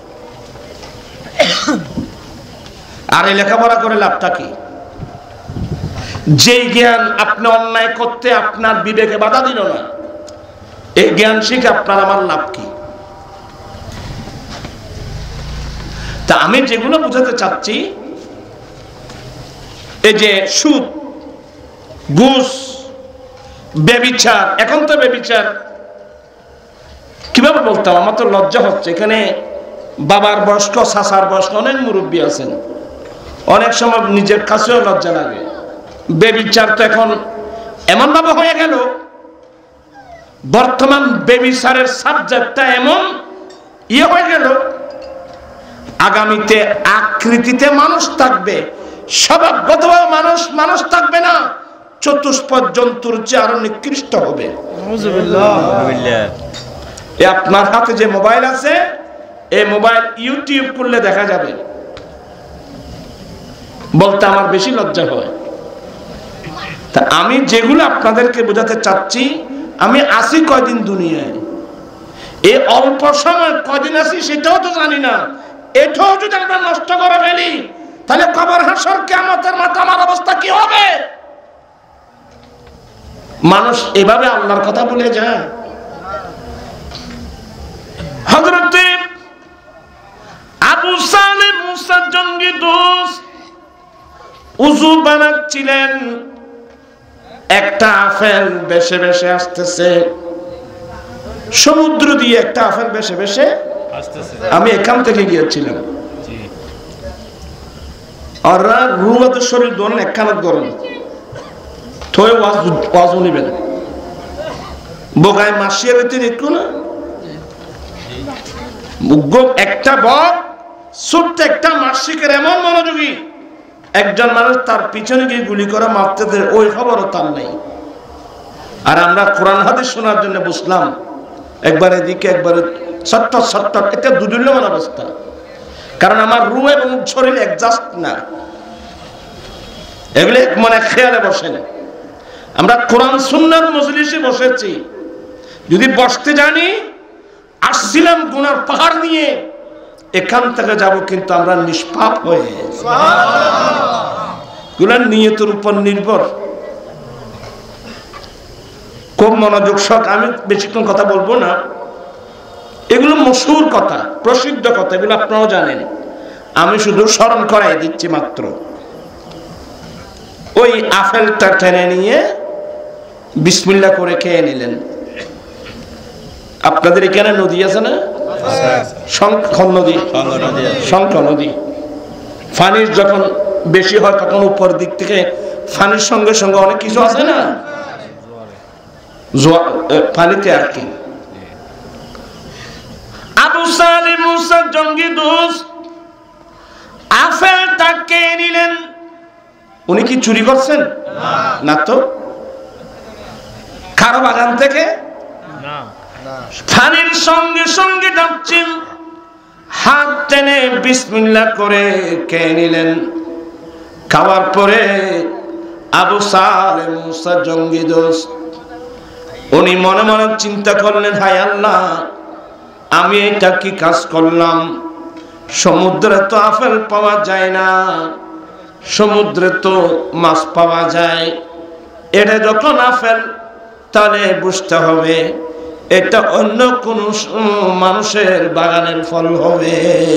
আর এই লেখাপড়া করে লাভটা কি? যে জ্ঞান আপনি অন্যায় করতে আপনার বিবেকে বাধা দিল না, এই জ্ঞান শিখে আপনার আমার লাভ কি? তা আমি যেগুলো বোঝাতে চাচ্ছি, এই যে সুদ, ঘুষ, ব্যভিচার, এখন তো ব্যভিচার কিভাবে বলতাম, আমার তো লজ্জা হচ্ছে। এখানে বাবার বয়স্ক, চাচার বয়স্ক অনেক মুরব্বী আছেন, অনেক সময় নিজের কাছেও লজ্জা লাগে। ব্যভিচার তো এখন এমন ভাবে হয়ে গেল, বর্তমান ব্যভিচারের সাবজেক্টটা এমন হয়ে গেল, আগামীতে আকৃতিতে মানুষ থাকবে, স্বভাবগতভাবে মানুষ থাকবে না, চতুষ্পদ জন্তুর চেয়ে আরো নিকৃষ্ট হবে। আপনার হাতে যে মোবাইল আছে, এই মোবাইল ইউটিউব করলে দেখা যাবে। বলতে আমার বেশি লজ্জা হয়। তা আমি যেগুলো আপনাদেরকে বোঝাতে চাচ্ছি, আমি আসি কয়দিন দুনিয়ায়, এই অল্প সময় কয়দিন আসি সেটাও তো জানি না। এটাও যদি আমরা নষ্ট করে ফেলি, তাহলে কবর হাসর কিয়ামতের মাঠে আমার অবস্থা কি হবে? মানুষ এভাবে আল্লাহর কথা বলে যায়। হযরত আবু সালেহ মুসা জঙ্গি দোস্ত উযু বানাচ্ছিলেন, একটা আপেল বেশে বেশে আসতেছে সমুদ্র দিয়ে, একটা আপেল বেশে বেশে আসতেছে। আমি এখান থেকে গিয়েছিলাম, আর রুয়াতে শরীর ধরেন একখানা ধরেন থয়ে ওয়াজ নিবেন, বোগায় মাসিয়ে রেতে দেখো না, একটা বক ছোট্ট একটা মাসিকের এমন মনোযোগী, একজন মানুষ তার পিছনে গিয়ে গুলি করে মারতে দেয়, ওই খবরও তার নেই। আর আমরা কোরআন হাদিস শোনার জন্য বুঝলাম, একবার এদিকে একবার ছট্ট ছট্ট, এটা দুদুল্যমান অবস্থা। কারণ আমার রু এবং শরীর অ্যাডজাস্ট না, এগুলো মানে খেয়ালে বসেন। আমরা কোরআন সুন্নাহর মজলিসে বসেছি, যদি বসতে জানি, আসছিলাম গুনার পাহাড় নিয়ে, এখান থেকে যাব কিন্তু আমরা নিষ্পাপ হয়ে, গুনার নিয়তের উপর নির্ভর। খুব মনোযোগ সহ, আমি বেশিক্ষণ কথা বলবো না, এগুলো মশহুর কথা, প্রসিদ্ধ কথা, এগুলো আপনারাও জানেন, আমি শুধু স্মরণ করাই দিচ্ছি মাত্র। ওই আপেলটা টেনে নিয়ে বিসমিল্লাহ করে খেয়ে নিলেন। আপনাদের এখানে নদী আছে না, শঙ্খ নদী, শঙ্খ নদী, পানির যখন বেশি হয় তখন উপর দিক থেকে পানির সঙ্গে সঙ্গে অনেক কিছু আছে না, পানিতে আর কি। আবু সালেহ মুসা জঙ্গি দোস্ত আপেলটা খেয়ে নিলেন। উনি কি চুরি করছেন? না তো, কারো বাগান থেকে পানির সঙ্গে সঙ্গে যাচ্ছেন, হাত টেনে বিসমিল্লাহ করে খেয়ে নিলেন। খাওয়ার পরে আবু সালেহ মুসা জঙ্গি দোস্ত উনি মনে মনে চিন্তা করলেন, হায় আল্লাহ, আমি এটা কি কাজ করলাম? সমুদ্রে তো আপেল পাওয়া যায় না, সমুদ্রে তো মাছ পাওয়া যায়, এটা যখন আপেল তাহলে বুঝতে হবে এটা অন্য কোন মানুষের বাগানের ফল হবে।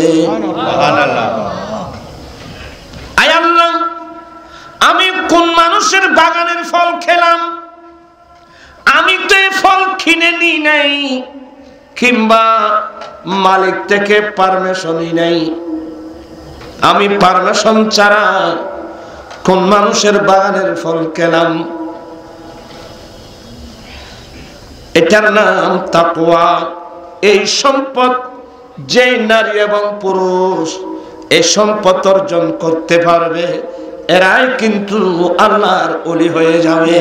আয় আল্লাহ, আমি কোন মানুষের বাগানের ফল খেলাম? আমি তো এই ফল কিনে নিই নাই, কিংবা মালিক থেকে পারমিশনই নাই, আমি পারমিশন ছাড়া কোন মানুষের বাগানের ফল খেলাম, এটার নাম তাকওয়া। এই সম্পদ যে নারী এবং পুরুষ এই সম্পদ অর্জন করতে পারবে, এরাই কিন্তু আল্লাহর ওলি হয়ে যাবে।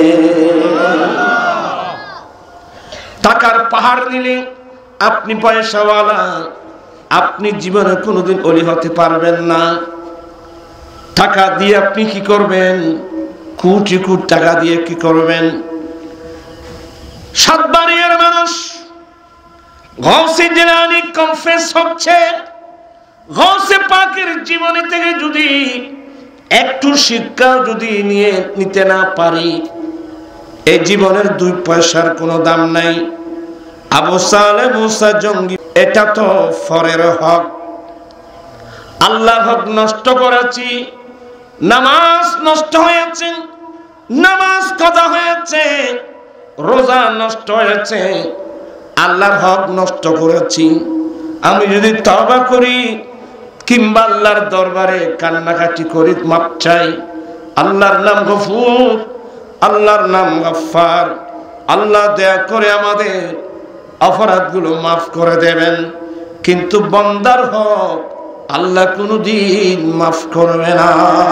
টাকার পাহাড় নিলে আপনি পয়সাওয়ালা, আপনি জীবনে কোনোদিন ওলি হতে পারবেন না। টাকা দিয়ে আপনি কি করবেন? কোটি কোটি টাকা দিয়ে কি করবেন? সাতবাড়িয়ার মানুষ গৌসে জিলানী কনফেস হচ্ছে, গৌসে পাকের জীবনে থেকে যদি একটু শিক্ষা যদি নিতে না পারি, এই জীবনের 2 পয়সার কোনো দাম নাই। আবু সালেহ মুসা জঙ্গি, এটা তো ফরের হক, আল্লাহর হক নষ্ট করেছি, নামাজ নষ্ট হয়েছে, নামাজ কাজা হয়েছে, রোজা নষ্ট হয়েছে, আল্লাহর হক নষ্ট করেছি। আমি যদি তওবা করি কিংবা আল্লাহর দরবারে কান্নাকাটি করি, মাপ চাই, আল্লাহর নাম গফুর, আল্লাহর নাম গফফার, আল্লাহ দয়া করে আমাদের অপরাধগুলো মাফ করে দেবেন। কিন্তু বান্দার হক আল্লাহ কোনদিন মাফ করবে না।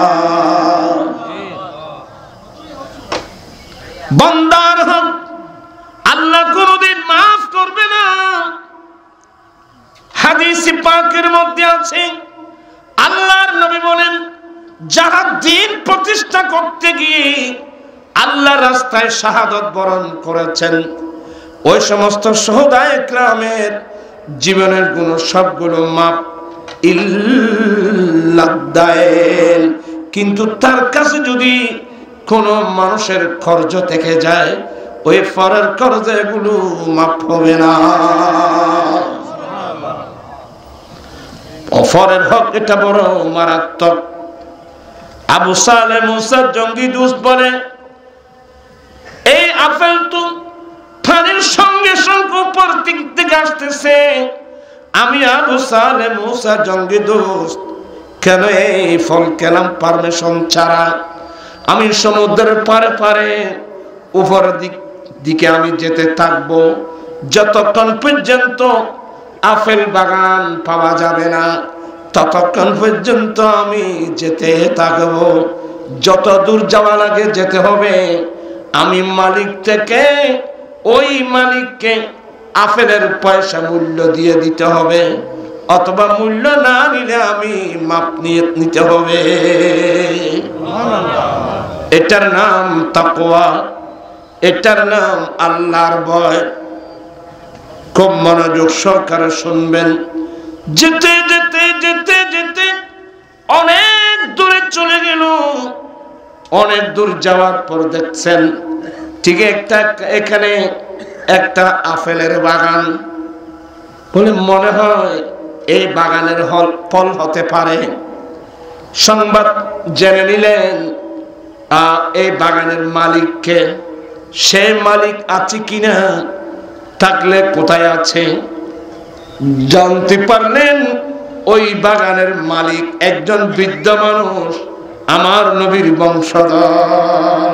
বান্দার হক আল্লাহ কোনদিন মাফ করবে না। হাদিস পাকের মধ্যে আছে, আল্লাহর নবী বলেন, যারা দ্বীন প্রতিষ্ঠা করতে গিয়ে আল্লাহর রাস্তায় শাহাদাত বরণ করেছেন, ওই সমস্ত শুহাদায়ে কেরামের জীবনের গুণ সবগুলো মাপ ইল্লাদায়েন। কিন্তু তার কাছে যদি কোনো মানুষের কর্জ থেকে যায়, ওই ফরের কর্জ এগুলো মাপ হবে না। ফরের হক এটা বড় মারাত্মক। আবু সালেহ মুসা জঙ্গি দুষ্ট বলে, এই আপেল তো পানির সঙ্গে সঙ্গে উপর দিক থেকে আসতেছে, আমি আবু সালেহ মুসা জঙ্গি দোস্ত কেন এই ফল খেলাম পারমিশন ছাড়া? আমি সমুদ্রের পারে পারে উপর দিকে আমি যেতে থাকবো, যতক্ষণ পর্যন্ত আপেল বাগান পাওয়া যাবে না ততক্ষণ পর্যন্ত আমি যেতে থাকবো। যত দূর যাওয়া লাগে যেতে হবে, আমি মালিক থেকে ওই মালিককে আপেলের পয়সা মূল্য দিয়ে দিতে হবে, অথবা মূল্য না নিলে আমি মাপ নিয়ে নিতে হবে। এটার নাম তাকওয়া, এটার নাম আল্লাহর ভয়। খুব মনোযোগ সহকারে শুনবেন। যেতে যেতে যেতে যেতে অনেক দূরে চলে গেল। অনেক দূর যাওয়ার পর দেখছেন ঠিক এখানে একটা আপেলের বাগান। বলে মনে হয় এই বাগানের ফল হতে পারে। সংবাদ জেনে নিলেন এই বাগানের মালিককে, সে মালিক আছে কিনা, থাকলে কোথায় আছে। জানতে পারলেন ওই বাগানের মালিক একজন বৃদ্ধ মানুষ, আমার নবীর বংশধর,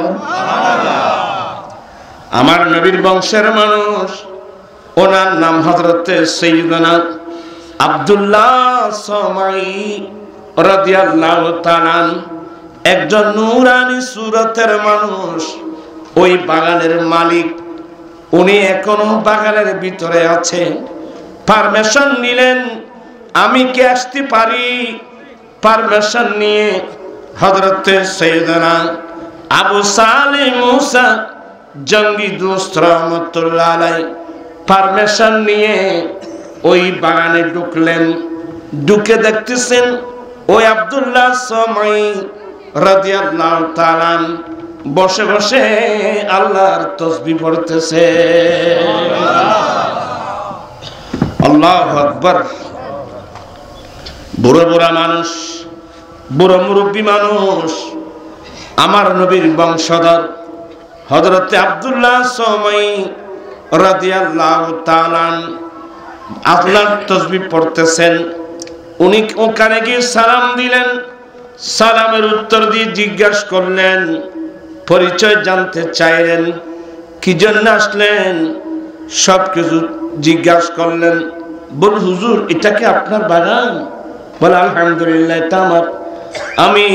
আমার নবীর বংশের মানুষ। ওনার নাম হযরতে সাইয়্যিদনা আব্দুল্লাহ সামাই রাদিয়াল্লাহু তাআলা। একজন নূরানি সুরতের মানুষ, ওই বাগানের মালিক। উনি এখনো বাগানের ভিতরে আছে। পারমিশন নিলেন, আমি কি আসতে পারি? পারমিশন নিয়ে হযরতে সাইয়্যিদনা আবু সালেহ মুসা জঙ্গি দোস্ত রাহমাতুল্লাহ আলাইহি পারমিশন নিয়ে ওই বাগানে ঢুকলেন। ঢুকে দেখতেছেন ওই আব্দুল্লাহ সামাই রাদিয়াল্লাহু তাআলা বসে বসে আল্লাহর তাসবিহ পড়তেছে। আল্লাহু আকবার। বুড়ো বুড়া মানুষ, বুড়ো মুরব্বী মানুষ, আমার নবীর বংশধর হযরতে আব্দুল্লাহ সামাই রাদিয়াল্লাহু তাআলা আল্লাহর তাসবিহ পড়তেছেন। উনি ওখানে গিয়ে সালাম দিলেন, সালামের উত্তর দিয়ে জিজ্ঞাসা করলেন, পরিচয় জানতে চাইলেন, কি জন্য আসলেন, সবকিছু জিজ্ঞাসা করলেন। বল হুজুর এটা কি আপনার বাগান? বলে আলহামদুলিল্লাহ এটা আমি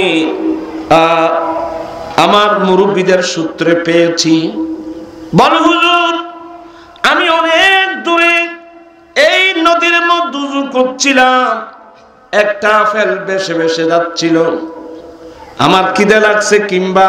আমার মুরব্বীদের সূত্রে পেয়েছি। বল হুজুর আমি অনেক দূরে এই নদীর মধ্যে উযু করছিলাম, একটা আপেল বেশে বেশে যাচ্ছিল, আমার খিদে লাগছে কিংবা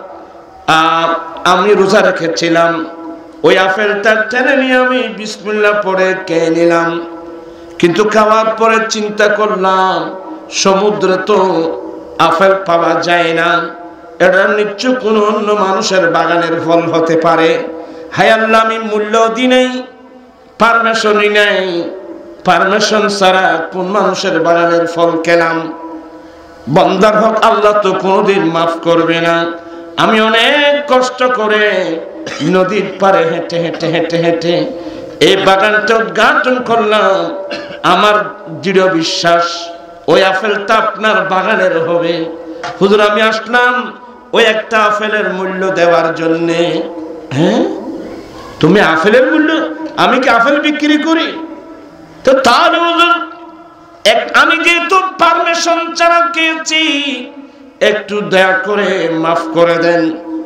আমি রোজা রেখেছিলাম, ওই আপেলটা টেনে নিয়ে আমি বিসমিল্লাহ পড়ে খেয়ে নিলাম। কিন্তু খাওয়ার পরে চিন্তা করলাম সমুদ্রে তো আপেল পাওয়া যায় না, এটা নিশ্চয় কোনো অন্য মানুষের বাগানের ফল হতে পারে। হায় আল্লাহ আমি মূল্য দিই নাই, পারমিশনই নাই, পারমিশন ছাড়া কোন মানুষের বাগানের ফল খেলাম? বান্দার হক আল্লাহ তো কোনোদিন মাফ করবে না। আমি অনেক কষ্ট করে নদীর পারে হেঁটে হেঁটে হেঁটে হেঁটে এই বাগানটা উদ্ঘাটন করলাম। আমার দৃঢ় বিশ্বাস ওই আপেলটা আপনার বাগানের হবে। হুজুর আমি আসলাম ওই একটা আপেলের মূল্য দেওয়ার জন্যে। হ্যাঁ তুমি আপেলের মূল্য? আমি কি আপেল বিক্রি করি? তো তাহলে হুজুর আমি যেহেতু পারমিশন ছাড়া খেয়েছি, একটু দয়া করে মাফ করে দেন।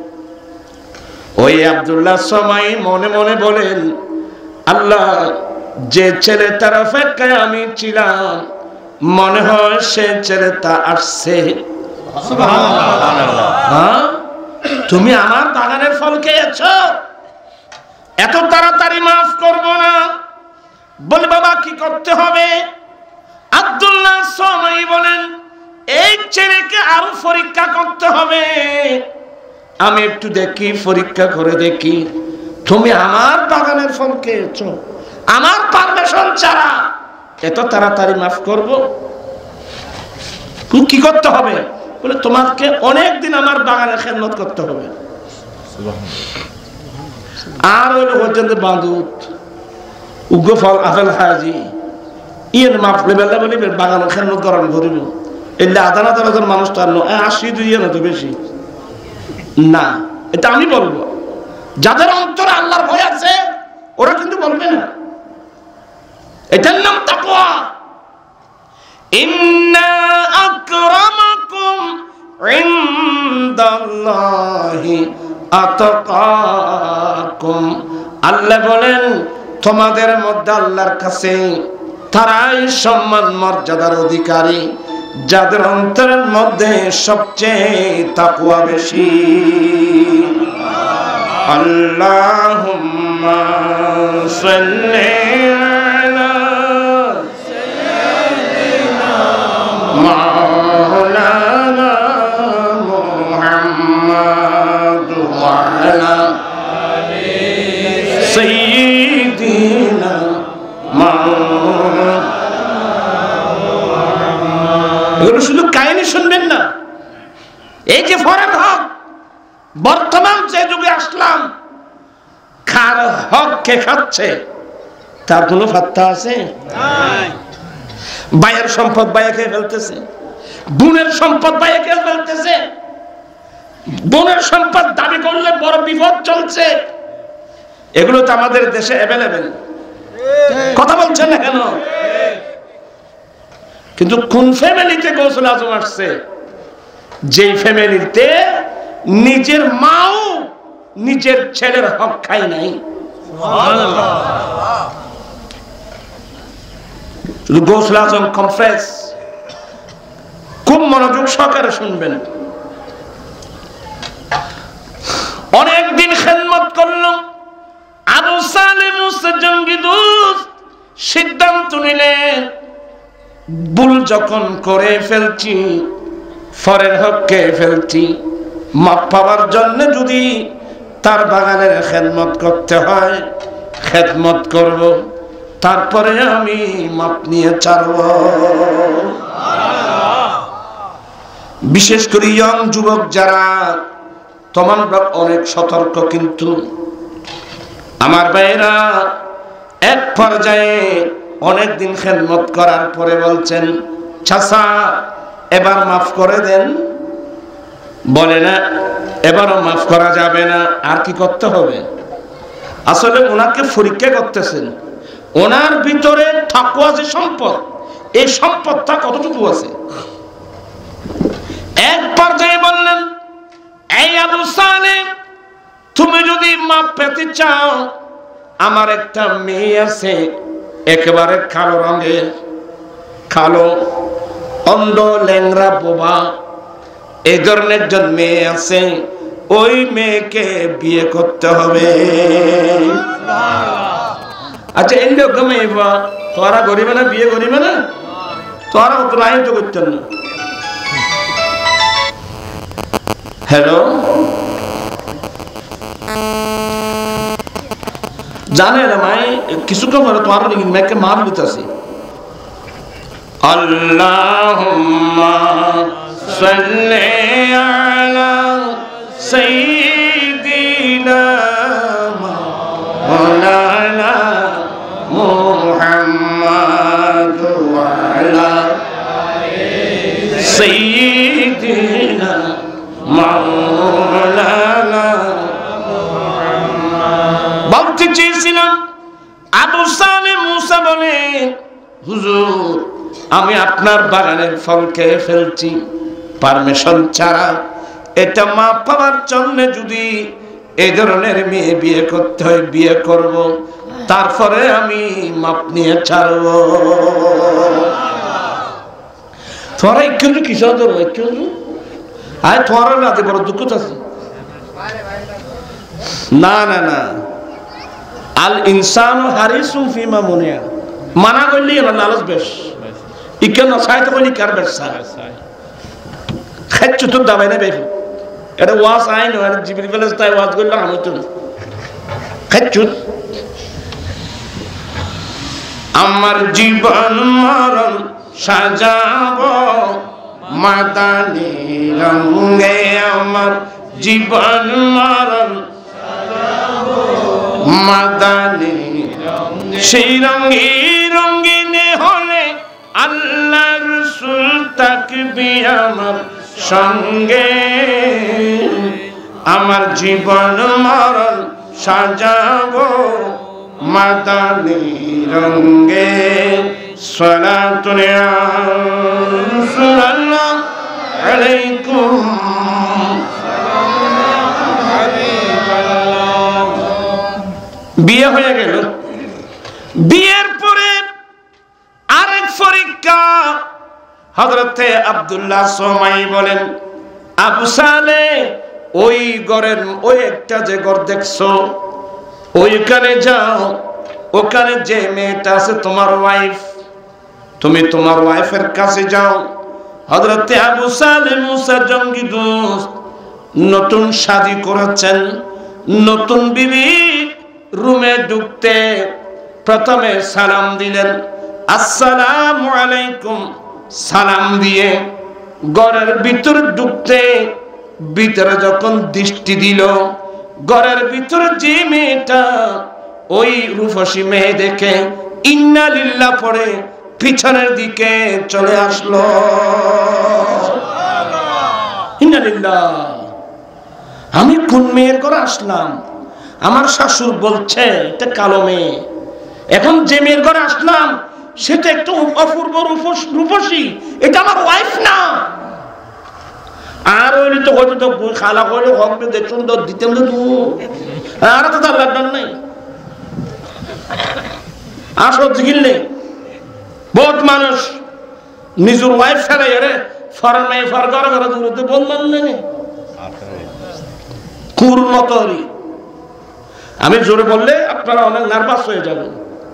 ওই আব্দুল্লাহ সমাই মনে মনে বলেন, আল্লাহ যে ছেলেটার অপেক্ষায় আমি ছিলাম মনে হয় সে ছেলেটা আসছে। হ্যাঁ তুমি আমার বাগানের ফল খেয়েছো, এত তাড়াতাড়ি মাফ করব না। বলে বাবা কি করতে হবে? আব্দুল্লাহ সমাই বলেন, এই ছেলেকে আরো পরীক্ষা করতে হবে। আমি একটু দেখি, পরীক্ষা করে দেখি তুমি আমার বাগানের ফল খেয়েছো, আমার পারমিশন ছাড়া এত তাড়াতাড়ি মাফ করব? কি করতে হবে? বলে তোমাকে অনেকদিন আমার বাগানে খেদমত করতে হবে। আর হইলো পর্যন্ত বাঁধুত উগ্র ফল আপেল হাজি ইয়ের মাফ লেবেলা বলি বাগানে খেদমত করার ধরিব। এলে আদান আদালতের মানুষ তো আর আসি দুই না তো বেশি না, এটা আমি বলবো। যাদের অন্তরে আল্লাহর ভয় আছে ওরা কিন্তু বলবে না। এটার নাম তাকওয়া। ইন্না আকরামাকুম ইনদাল্লাহি আতাকাকুম। আল্লাহ বলেন তোমাদের মধ্যে আল্লাহর কাছে তারাই সম্মান মর্যাদার অধিকারী যাদের অন্তরের মধ্যে সবচেয়ে তাকওয়া বেশি। আল্লাহুম্মা সাল্লি আলা সাইয়্যিদিনা মাওলানা মুহাম্মাদ ওয়া আলা আলি সাইয়্যিদিনা মাওলানা। এগুলো শুধু কাহিনী শুনবেন না, এই যে ফরের হক বর্তমান যে যুগে আসলাম, কার হক কে খাচ্ছে তার কোনো পাত্তা আছে? ভাইয়ের সম্পদ ভাইয়ে খেয়ে ফেলতেছে, বোনের সম্পদ ভাইয়ে খেয়ে ফেলতেছে, বোনের সম্পদ দাবি করলে বড় বিপদ চলছে। এগুলো তো আমাদের দেশে অ্যাভেলেবেল। কথা বলছেন না কেন? কিন্তু কোন ফ্যামিলিতে গৌসুল আজম আসছে যেই ফ্যামিলিতে নিজের মাও নিজের ছেলের হক খায় নাই? গৌসুল আজম কনফারেন্স খুব মনোযোগ সহকারে শুনবেন। অনেকদিন খেদমত করলো আবু সালেম মুসা জঙ্গি দোস্ত সিদ্ধান্ত নিলেন ভুল যখন করে ফেলছি, ফরের হককে ফেলছি, মাপ পাওয়ার জন্য যদি তার বাগানের খেদমত করতে হয় খেদমত করব, তারপরে আমি মাপ নিয়ে ছাড়ব। বিশেষ করে ইয়ং যুবক যারা তোমরা অনেক সতর্ক, কিন্তু আমার ভাইরা এক পর্যায়ে অনেকদিন খেদমত করার পরে বলছেন, চাচা এবার মাফ করে দেন। বলে না, এবারও মাফ করা যাবে না, আর কি করতে হবে? আসলে ওনাকে পরীক্ষা করতেছেন, ওনার ভিতরে তাকওয়া যে সম্পদ, এই সম্পদটা কতটুকু আছে। এক পর্যায়ে বললেন, এই আবু সালেহ, তুমি যদি মাপ পেতে চাও, আমার একটা মেয়ে আছে একেবারে কালো রঙের, কালো, অন্ধ, ল্যাংড়া, বোবা, এই ধরনের একজন মেয়ে আছে, ওই মেয়েকে বিয়ে করতে হবে। আচ্ছা, এই লোক মেয়ে তোরা গরিবে না, বিয়ে করিবে না, তোরা অত আয়োজন তো করতেন না। হ্যালো, জানে না মাই কিছুক্ষণ পরে তোমার মেয়েকে মার দিতেছি। আল্লাহুম্মা সাল্লি আলা সাইয়্যিদিনা মাওলানা মুহাম্মাদ ওয়া আলা সাইয়্যিদিনা মাওলানা। বলতে চেয়েছিলাম, আবু সালেহ মুসা বলে, হুজুর আমি আপনার বাগানের ফল খেয়ে ফেলছি পারমিশন ছাড়া, এটা মাপ পাওয়ার জন্য যদি এই ধরনের মেয়ে বিয়ে করতে হয় বিয়ে করব, তারপরে আমি মাপ নিয়ে ছাড়ব। তোরা একটু কিসব ধরবো, একটু আয় তোরা রাতে বড় দুঃখ আছে। না না না, আল ইনসানু হারিসুম ফিমা মুনিয়া, মানা করলি না লালচ বেশ, ইকে নসাইতে করলি কার বেশা খেচ্ছু তোর দাবাই না বেশ। এটা ওয়াজ আই না, এটা জিবির ফেলেছে তাই ওয়াজ করলে আমি তো খেচ্ছু। আমার জীবন মরণ সাজাবো মাদানি রঙে, আমার জীবন মরণ মাদানি, সেই রঙে রঙিনে হলে আল্লাহ রাসূল থাকবে আমার সঙ্গে। আমার জীবন মরণ সাজাবো মাদানি রঙে, সালাতু রাসূলুল্লাহ আলাইকুম। বিয়ে হয়ে গেল, বিয়ের পরে আরেক পরীক্ষা। হযরতে আব্দুল্লাহ সোমাই বলেন, আবু সালেহ ওই ঘরের ওই একটা যে ঘর দেখছো ওইখানে যাও, ওখানে যে মেয়েটা আছে তোমার ওয়াইফ, তুমি তোমার ওয়াইফের কাছে যাও। হযরতে আবু সালেহ মুসা জঙ্গি দোস্ত নতুন শাদী করেছেন, নতুন বিবি রুমে ঢুকতে প্রথমে সালাম দিলেন, আসসালামু আলাইকুম, সালাম দিয়ে ঘরের ভিতর ঢুকতে ভিতরে যখন দৃষ্টি দিল, ঘরের ভিতরে যে মেয়েটা ওই রূপসী মেয়ে দেখে ইন্না লিল্লাহ পড়ে পিছনের দিকে চলে আসলো। ইন্না লিল্লাহ, আমি কোন মেয়ের ঘরে আসলাম? আমার শাশুড় বলছে এটা কালো মেয়ে, এখন যে মেয়ের ঘরে আসলাম সেটা একটু অপূর্ব রূপসী, এটা আমার ওয়াইফ না। আর ওই তো হয়তো তো খালা করলে হবে দেখুন তো দিতেন তো, আর তো তার লাগবেন নাই। আর সবজি কিনলে বহুত মানুষ নিজের ওয়াইফ ফেলে রে ফরেন নাই ফর ঘরে ঘরে দূরতে বললাম নেই কুর মতরি। আমি জোরে বললে আপনারা অনেক নার্ভাস হয়ে যাবেন।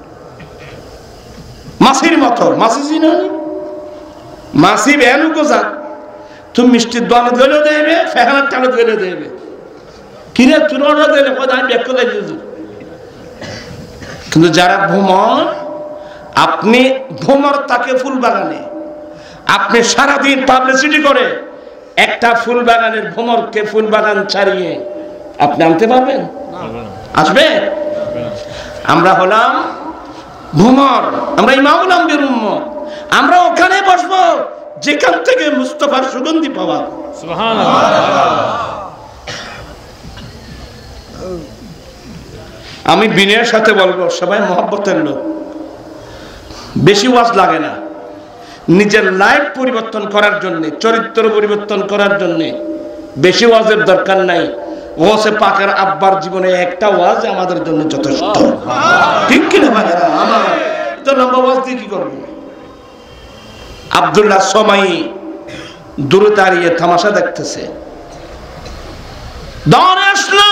মাসির মতো, মাসি চিনি মাসি বেনু গোজাত, তুমি মিষ্টির দোয়ানো দিলেও দেবে, ফেহানার টানো দিলেও দেবে, কিনে তুলনা দিলে আমি ব্যাখ্যা দিয়েছি। কিন্তু যারা ভ্রমণ, আপনি ভ্রমর তাকে ফুল বাগানে, আপনি সারাদিন পাবলিসিটি করে একটা ফুল বাগানের ভ্রমরকে ফুল বাগান ছাড়িয়ে আপনি আনতে পারবেন? আসবে? আমরা হলাম ভ্রমর, আমরা ইমামুল আম্বিয়ার উম্মত, আমরা ওখানে বসবো যেখান থেকে মুস্তাফার সুগন্ধি পাওয়া। আমি বিনয়ের সাথে বলবো, সবাই মহব্বতের লোক, বেশি ওয়াজ লাগে না। নিজের লাইফ পরিবর্তন করার জন্য, চরিত্র পরিবর্তন করার জন্য বেশি ওয়াজের দরকার নাই। ওসে পাকের আব্বার জীবনে একটা ওয়াজ আমাদের জন্য যথেষ্ট, ঠিক কিনা ভাইরা? আমার তো লম্বা ওয়াজ দিয়ে কি করবো? আব্দুল্লাহ সমাই দূরে দাঁড়িয়ে তামাশা দেখতেছে, দৌড়ে আসলো।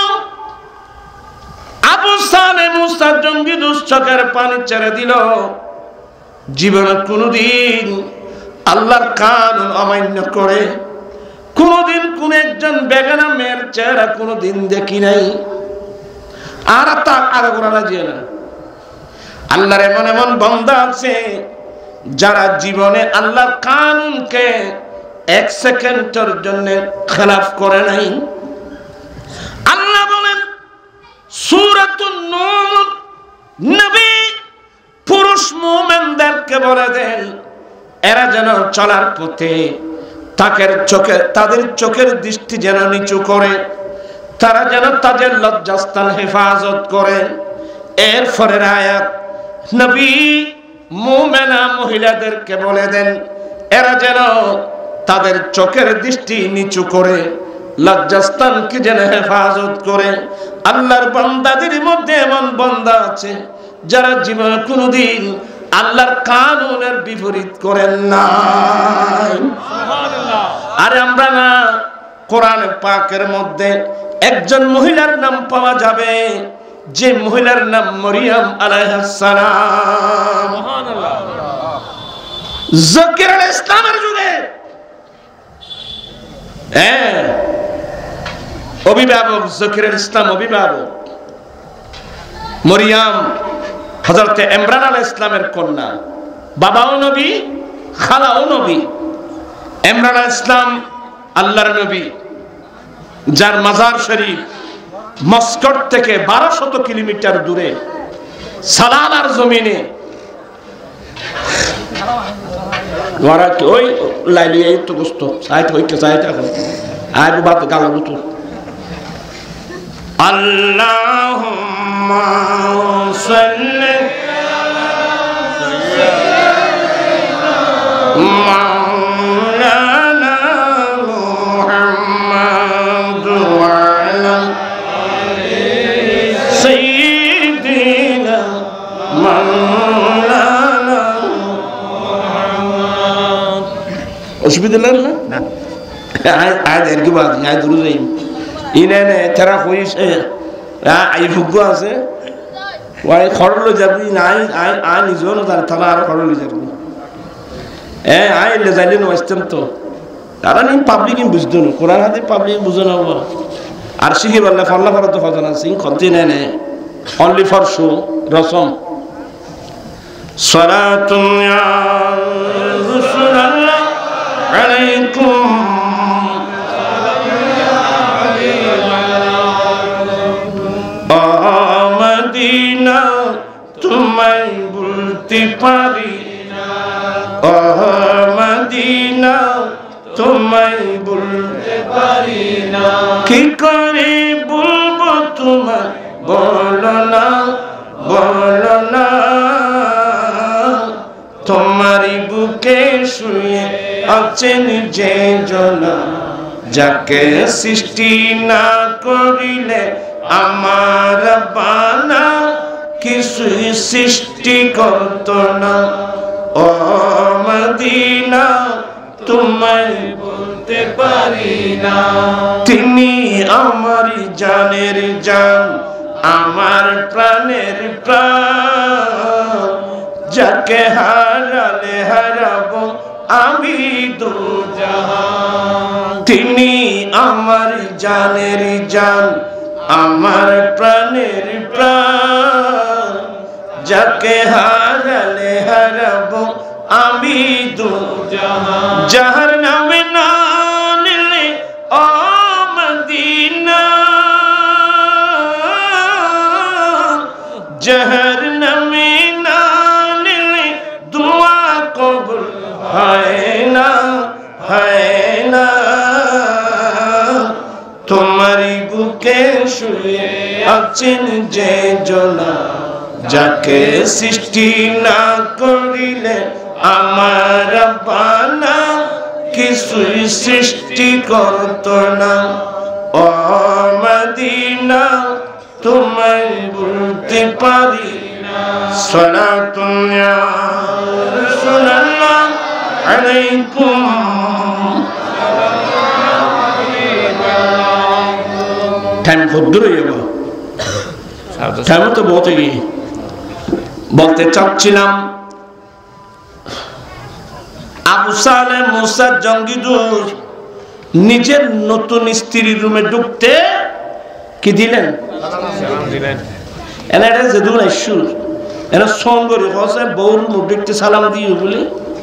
আবু সালেহ মুসা জঙ্গি দুশ্চকের পানি ছেড়ে দিল। জীবনে কোনদিন আল্লাহর কানুন অমান্য করে কোনদিন কোন একজন বেগানা মেয়ের চেহারা কোনদিন দেখি নাই। আর তা আরো করা যায় না। আল্লাহর এমন এমন বান্দা আছে যারা জীবনে আল্লাহর কানুনকে এক সেকেন্ডের জন্য খেলাফ করে নাই। আল্লাহ বলেন সূরাতুন নূর, নবী পুরুষ মুমিনদেরকে বলে দেন এরা যেন চলার পথে তাদের চোখের দৃষ্টি যেন নিচু করে, তারা যেন তাদের লজ্জাস্থান হেফাজত করে। এরপরের আয়াত, নবী মুমিনা মহিলাদেরকে বলে দেন এরা যেন তাদের চোখের দৃষ্টি নিচু করে লজ্জাস্থানকে যেন হেফাজত করে। আল্লাহর বান্দাদের মধ্যে এমন বান্দা আছে যারা জীবনে কোনদিন আল্লাহর কানুনের বিপরীত করেন নাই। আর আমরা না, কোরআন পাকের মধ্যে একজন মহিলার নাম পাওয়া যাবে যে মহিলার নাম মরিয়ম আলাইহিস সালাম। যাকিরুল ইসলামের যুগে অভিভাবক যাকিরুল ইসলাম অভিভাবক, মরিয়ম হযরতে ইমরান আলাইহিস সালামের কন্যা, বাবাও নবী খালাও নবী। ইমরান আলাইহিস সালাম আল্লাহর নবী, যার মাজার শরীফ মস্কট থেকে 1200 কিলোমিটার দূরে সালালার জমিনে। ওরা ওই লাইলি এই তো গোস্ত সাইট হইতে চাই এখন আর বাত গালাবুতু আল্লাহুম্মা সাল্লি মাওলানা মুহাম্মাদ ওয়া আলা সাইয়্যিদিনা মাওলানা মুহাম্মাদ। অসুবিধা না আজ এর কি বাদ আজ দূর যাই ইনে তেরা কইছে আই ফুগো আছে ওই খড়লো যাবি নাই আই নিজও না তারা আর খড়লো যাবি আই le যাইলে নো আসতাম তো তারা নি পাবলিক বুঝতো না কোরআন হাতে পাবলিক বুঝো না আর শিখে বললে ফাল্লা ফরত ফজনা সিং খতি নে অনলি ফর শো রসম সালাতুন ইয়া রাসূলুল্লাহ আলাইকুম মদিনা তোমায় ভুলতে পারি না, ও মদিনা তোমায় ভুলতে পারি না। কি করে বলবো তোমায়, বলো না বলো না। তোমারই বুকে শুয়ে আছেন যে জনা, যাকে সৃষ্টি না করিলে আমার বানা কিছুই সৃষ্টি করত না। ও মদিনা তোমায় বলতে পারি না। তিনি আমার জানের জান, আমার প্রাণের প্রাণ, যাকে হারালে হারাবো আমি দুজাহান। তিনি আমার জানের জান, আমার প্রাণের প্রাণ, যাকে হারালে হারাবো আমি দুজাহান। যাহার নামে না নিলে ও মদিনা, যাহার নামে না শুয়ে আছেন যে জনা, যাকে সৃষ্টি না করিলে আমার বানা কিছুই সৃষ্টি করত না। ও মদিনা তোমায় বলতে পারি না, সালাতুন ইয়া রাসূলুল্লাহ আলাইকুম। টাইম খুব দূর হয়ে গেল, টাইম তো বলতে গিয়ে বলতে চাচ্ছিলাম, আবু সালেহ মুসা জঙ্গিদুর নিজের নতুন স্ত্রীর রুমে ঢুকতে কি দিলেন? এনে এটা যেদুল আইসুর এনে সঙ্গরি হসে বউর মুখ দেখতে সালাম দিয়ে বলি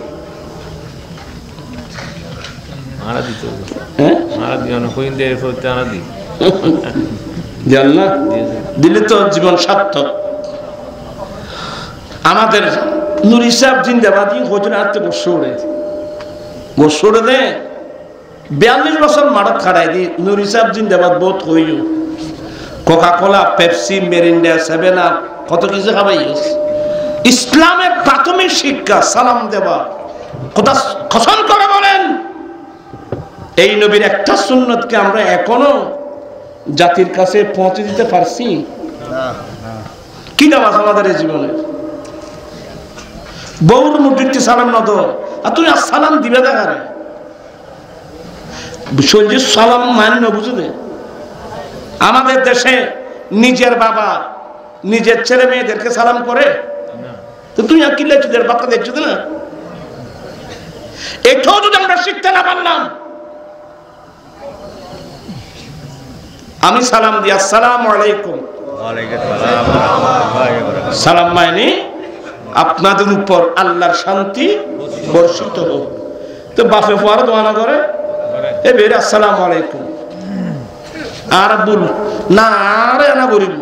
দিলে তো জীবন সার্থক। আমাদের নুরি সাহেব জিন্দাবাদী হজুর আত্মে বসরে দে 42 বছর মাঠত খাড়াই দি নুরি সাহেব জিন্দাবাদ বহুত হইও। Coca Cola, Pepsi, Mirinda, 7 up কত কিছু খাবাই। ইসলামের প্রাথমিক শিক্ষা সালাম দেওয়া। কথা কসম করে বলেন, এই নবীর একটা সুন্নতকে আমরা এখনো জাতির কাছে পৌঁছে দিতে পারছি? কি নামাজ আমাদের এই জীবনে? বউর মুদ্রিকটি সালাম না দো, আর তুমি সালাম দিবে দেখারে সঞ্জিত সালাম মান্য বুঝবে। আমাদের দেশে নিজের বাবা নিজের ছেলে মেয়েদেরকে সালাম করে, তো তুই আর কি লেখছিস বাচ্চা দেখছিস না? এটাও যদি আমরা শিখতে না পারলাম, আমি সালাম দিই আসসালামু আলাইকুম, সালাম মানে আপনাদের উপর আল্লাহর শান্তি বর্ষিত হোক। তো বাপে পর দোয়া না করে এ বের আসসালামু আলাইকুম আর বল না, আরে না বলিব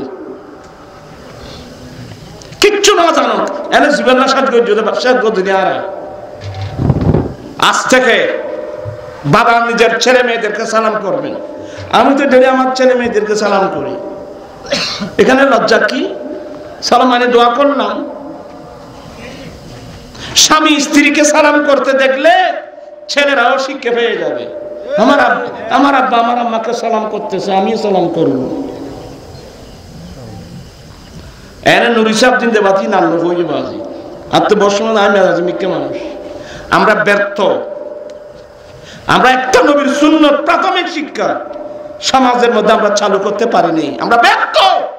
কিচ্ছু না জানো এনে জীবন না সাজ করে যদি ব্যবসা করতে আর আজ থেকে বাবা নিজের ছেলে মেয়েদেরকে সালাম করবেন। আমি তো ডেলি আমার ছেলে মেয়েদেরকে সালাম করি, এখানে লজ্জা কি? সালাম মানে দোয়া করলাম। স্বামী স্ত্রীকে সালাম করতে দেখলে ছেলেরাও শিক্ষা পেয়ে যাবে। আমার আব্বা আমার আম্মাকে সালাম করতেছে, আমিও সালাম করব। এনে নুরি সাহেব দিন দেবাতি নাম হয়ে বাজি আর তো বর্ষমান আমি মিথ্যে মানুষ। আমরা ব্যর্থ। আমরা একটা নবীর সুন্নত প্রাথমিক শিক্ষা সমাজের মধ্যে আমরা চালু করতে পারিনি, আমরা ব্যর্থ।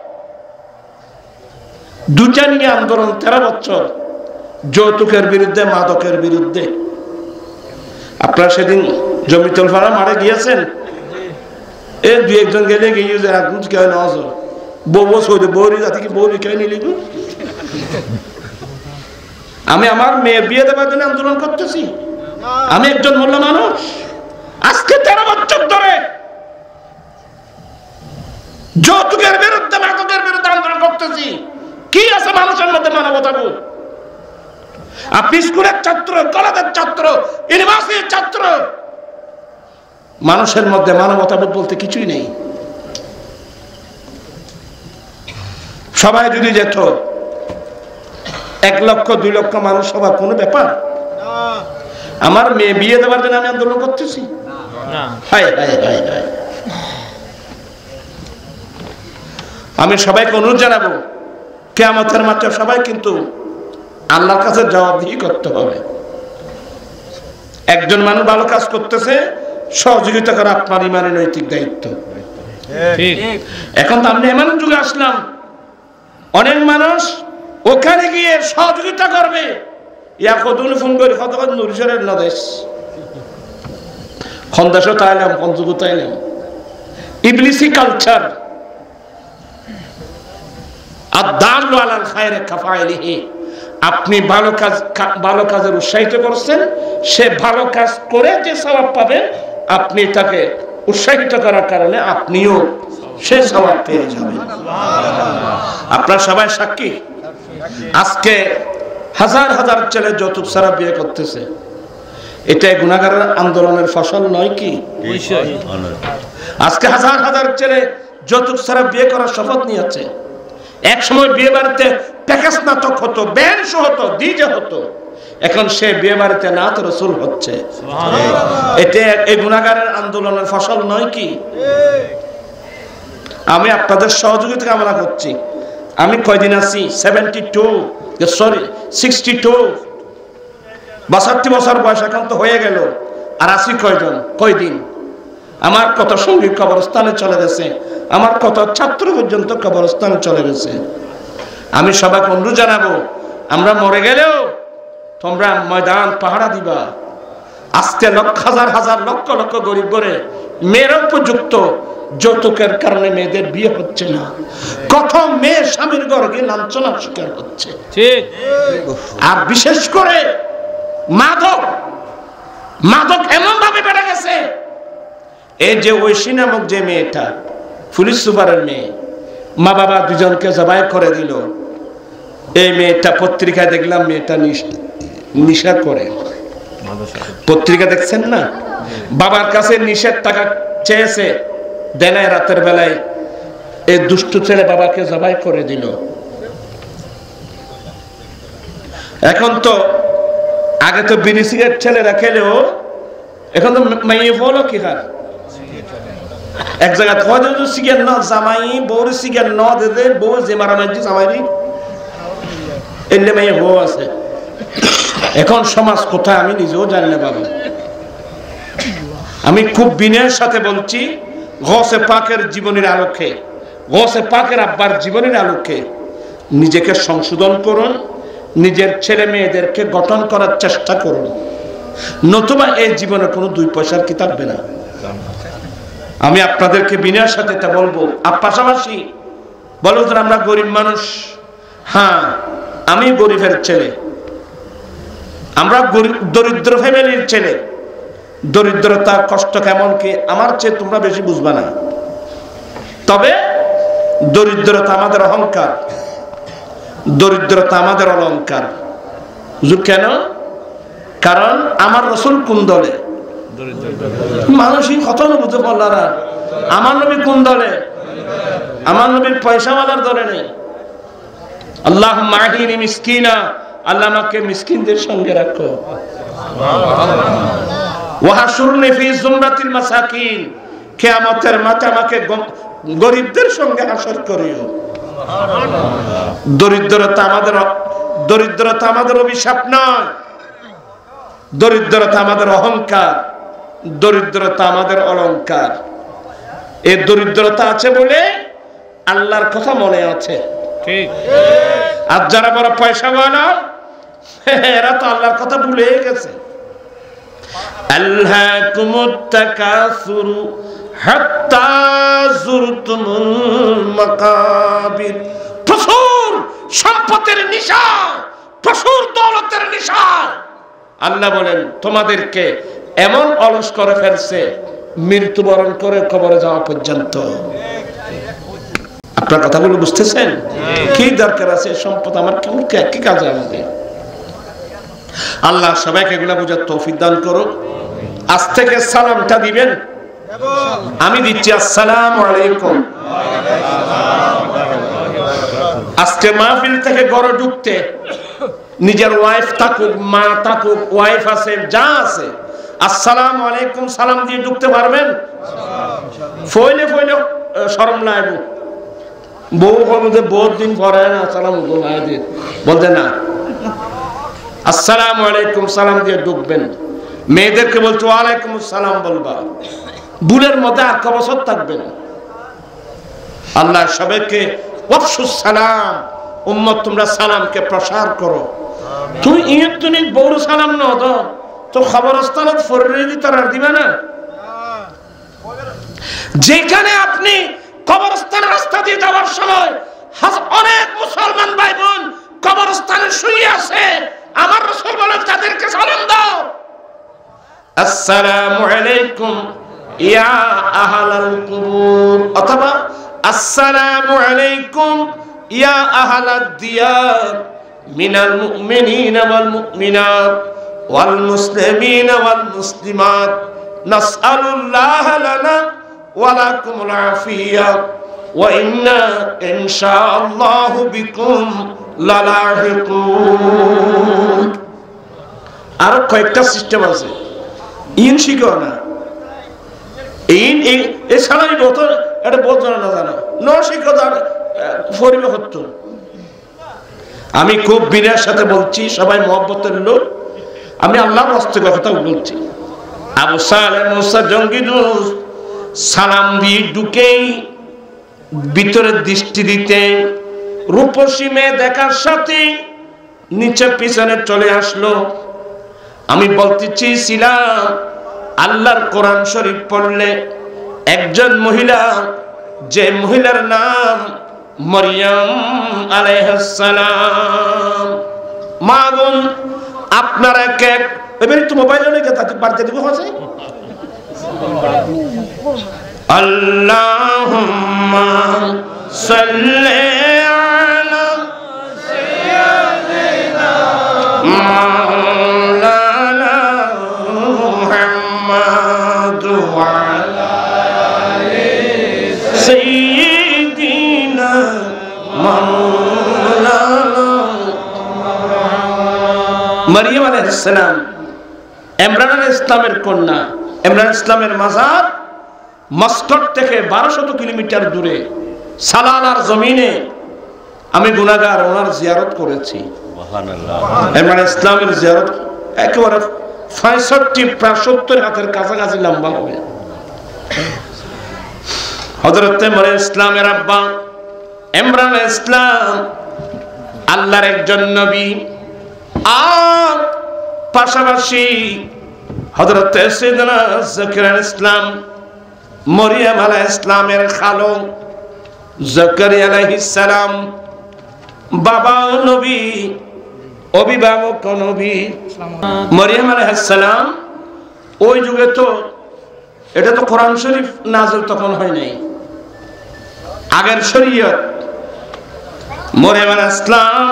দুটা নিয়ে আন্দোলন 13 বছর, যৌতুকের বিরুদ্ধে, মাদকের বিরুদ্ধে। আপনারা সেদিন জমিতল পাড়া মারে গিয়েছেন, এ 2-1 গেলে গিয়ে আমি আমার মেয়ে বিয়ে দেওয়ার জন্য আন্দোলন করতেছি। আমি একজন মোল্লা মানুষ, আজকে 13 বছর ধরে যৌতুকের বিরুদ্ধে, মাদকের বিরুদ্ধে আন্দোলন করতেছি। কি আছে মানুষের মধ্যে মানবতা বোধ? আপনি স্কুলের ছাত্র, কলেজের ছাত্র, ইউনিভার্সিটির ছাত্র, মানুষের মধ্যে মানবতাবোধ বলতে কিছুই নেই। সবাই যদি যেত 1 লক্ষ 2 লক্ষ মানুষ সবার কোনো ব্যাপার? আমার মেয়ে বিয়ে দেওয়ার জন্য আমি আন্দোলন করতেছি। আমি সবাইকে অনুরোধ জানাবো, কিয়ামতের মাঠে সবাই কিন্তু আল্লাহর কাছে জবাবদিহি করতে হবে। একজন মানুষ ভালো কাজ করতেছে, সহযোগিতা করা আপনার ইমানের নৈতিক দায়িত্ব। এখন তো আমরা এমন যুগে আসলাম, অনেক মানুষ ওখানে গিয়ে সহযোগিতা করবে। ইয়া কতদিন ফোন করি কত কত নুরিশরের নদেশ খন্দাসও তাইলাম, পঞ্চগু তাইলাম, ইবলিসি কালচার। আদ-দাল্লু আলাল খায়রি কাফাইলিহি। আপনি ভালো কাজের উৎসাহিত করছেন, সে ভালো কাজ করে যে সওয়াব পাবে, আপনি তাকে উৎসাহিত করার কারণে আপনিও সে সওয়াব পেয়ে যাবেন। আপনারা সবাই সাক্ষী। আজকে হাজার হাজার ছেলে যৌতুক ছাড়া বিয়ে করতেছে, এটাই গুনাহগারের আন্দোলনের ফসল নয় কি? আজকে হাজার হাজার ছেলে যৌতুক ছাড়া বিয়ে করার শপথ নিয়েছে। এক সময় বিয়ে বাড়িতে প্যাকেজ নাটক হতো, ব্যান্ড শো হতো, ডিজে হতো। এখন সে বিয়ে বাড়িতে নাত রাসূল হচ্ছে। এটা এই গুনাহগারের আন্দোলনের ফসল নয় কি? আমি আপনাদের সহযোগিতা কামনা করছি। আমি কয়দিন আছি 62 বছর বয়স এখন তো হয়ে গেল। আর আছি কয়দিন? আমার কত সঙ্গী কবরস্থানে চলে গেছে, আমার কত ছাত্র পর্যন্ত কবরস্থানে চলে গেছে। আমি সবাইকে অনুরোধ জানাবো, আমরা মরে গেলেও তোমরা ময়দান পাহারা দিবা। আজকে হাজার লক্ষ গরিব করে মেয়েরা উপযুক্ত, যৌতুকের কারণে মেয়েদের বিয়ে হচ্ছে না। কত মেয়ে স্বামীর ঘরে গিয়ে লাঞ্ছনার শিকার হচ্ছে। আর বিশেষ করে মাদক এমন ভাবে বেড়ে গেছে। এই যে ঐশী নামক যে মেয়েটা, পুলিশ সুপারের মেয়ে, মা বাবা দুজনকে জবাই করে দিল। এই মেয়েটা পত্রিকায় দেখলাম মেয়েটা নিশা করে। পত্রিকা দেখছেন না? বাবার কাছে নিষেধ টাকা চেয়েছে, দেনায় রাতের বেলায় এই দুষ্টু ছেলে বাবাকে জবাই করে দিল। এখন তো আগে তো বিড়ি সিগারেট ছেলেরা খেলেও, এখন তো মেয়ে বলো কি হার এক জায়গা সিগারেট ন জামাই বউর সিগারেট ন দে বউ যে মারা মারছি জামাইরি এলে মেয়ে বউ আছে। এখন সমাজ কোথায় আমি নিজেও জানি না বাবা। আমি খুব বিনয়ের সাথে বলছি, গৌসে পাকের জীবনের আলোকে, গৌসে পাকের আব্বার জীবনের আলোকে নিজেকে সংশোধন করুন, নিজের ছেলে মেয়েদেরকে গঠন করার চেষ্টা করুন, নতুবা এই জীবনে কোনো 2 পয়সার কি থাকবে না। আমি আপনাদেরকে বিনয়ের সাথে এটা বলবো। আর পাশাপাশি বলো যে আমরা গরিব মানুষ, হ্যাঁ আমি গরিবের ছেলে, আমরা দরিদ্র ফ্যামিলির ছেলে। দরিদ্রতা কষ্ট কেমন কি আমার চেয়ে তোমরা বেশি বুঝবা না। তবে দরিদ্রতা আমাদের অহংকার, দরিদ্রতা আমাদের অলংকার। কেন? কারণ আমার রাসূল কোন দলে? মানুষই কত বুঝতে পারল না। আমার নবী কোন দলে? আমার নবীর পয়সাওয়ালার দলে নেই। আল্লাহুম্মা আহইনি মিসকিনা, আল্লাহ আমাকে মিসকিনদের সঙ্গে রাখো। ওয়াহশুরনি ফি যুমরাতিল মাসাকিন, কিয়ামতের মাঠে আমাকে গরিবদের সঙ্গে হাসর করিও। দরিদ্রতা আমাদের অভিশাপ নয়, দরিদ্রতা আমাদের অহংকার, দরিদ্রতা আমাদের অলংকার। এই দরিদ্রতা আছে বলে আল্লাহর কথা মনে আছে। ঠিক। আর যারা বড় পয়সাওয়ালা এরা তো আল্লাহর কথা ভুলে গেছে। আল্লাহকুমুত তাকাসুরু হাত্তা যুরতুমুল মাকাবির। প্রচুর সম্পদের নেশা, প্রচুর দৌলতের নেশা। আল্লাহ বলেন তোমাদেরকে এমন অলস করে ফেলছে মৃত্যুবরণ করে কবরে যাওয়া পর্যন্ত। আপনার কথাগুলো বুঝতেছেন? কি দরকার আছে সম্পদ আমার, কি কাজে আমাদের? আল্লাহ সবাইকে এগুলা বোঝার তৌফিক দান করুক। আজ থেকে সালামটা দিবেন, আমি দিচ্ছি আসসালামু আলাইকুম। আজকে মাহফিল থেকে ঘরে ঢুকতে নিজের ওয়াইফ থাকুক, মা থাকুক, ওয়াইফ আছে, যা আছে, আসসালামু আলাইকুম সালাম দিয়ে ঢুকতে পারবেন? ফইলে শরম লাগবে। বউ বলতে বহুত দিন পরে না সালাম বলতে না, আসসালামু আলাইকুম সালাম দিয়ে ঢুকবেন। মেয়েদেরকে বলছো ওয়ালাইকুম আসসালাম বলবা। বুলের মধ্যে আর কবছর থাকবে না। আল্লাহ সবাইকে ওয়াফশুস সালাম, উম্মত তোমরা সালামকে প্রসার করো। তুমি ইয়তুনিক বউর সালাম ন দাও তো খবরস্থানত ফররে দি তার দিবে না। যেখানে আপনি কবরস্থানের রাস্তা দিয়ে যাওয়ার সময় অনেক মুসলমান ভাই বোন কবরস্থানে শুয়ে আছে, আমার রাসূল বলেন তাদেরকে সালাম দাও, আসসালামু আলাইকুম ইয়া আহলাল কুবুর, অথবা আসসালামু আলাইকুম ইয়া আহলাদ দিয়ার মিনাল মুমিনিনা ওয়াল মুমিনাত ওয়াল মুসলিমিনা ওয়াল মুসলিমাত নাসআলুল্লাহ লানা ওয়া লাকুমুল আফিয়া ওয়া ইন্না ইনশাআল্লাহু বিকুম লালাহিকুন। আর কয়েকটা সিস্টেম আছে, ইন শিখো না, ইন এছাড়াই বলতো এটা বলতো না জানো, ন শিখো পরিবে হতো। আমি খুব বিনয়ের সাথে বলছি, সবাই মহব্বতের লোক, আমি আল্লাহর রাস্তে কথা বলছি। আবু সালেহ মুসা জঙ্গি দোষ সালাম দিয়ে ঢুকেই ভিতরে দৃষ্টি দিতে রূপসী মেয়ে দেখার সাথে নিচে পিছনে চলে আসলো। আমি বলতে চেয়েছিলাম আল্লাহর কোরআন শরীফ পড়লে একজন মহিলা, যে মহিলার নাম মরিয়ম আলাইহিস সালাম, মা বোন আপনারা কে এবারে তো মোবাইলে লেগে থাকে বাড়িতে দিব আছে আল্লাহুম্মা সাল্লি আলা সাইয়্যিদিনা মাওলানা মুহাম্মাদ ওয়া আলা আলি সাইয়্যিদিনা মাওলানা মরিয়ম আলাইহিস সালাম ইমরান ইসলামের কন্যা। ইমরান ইসলামের মাজার মস্কট থেকে 1200 কিলোমিটার দূরে সালালার জমিনে। আমি গুনাহগার, ওনার জিয়ারত করেছি। সুবহানাল্লাহ। ইমরান ইসলামের জিয়ারত একেবারে 65-70 হাতের কাছাকাছি লম্বা হবে। হযরত ইমরান ইসলামের আব্বা ইমরান ইসলাম আল্লাহর একজন নবী, আর পাশাপাশি হযরত সাইয়েদনা যাকারিয়া ইসলাম মরিয়ম আলাইহিস ইসলামের খালো যাকারিয়া আলাইহিস সালাম বাবা নবী, অভিভাবক নবী। মরিয়ম আলাইহিস সালাম ওই যুগে তো এটা তো কোরআন শরীফ নাযিল তখন হয় নাই, আগের শরীয়ত। মরিয়ম আলাইহিস সালাম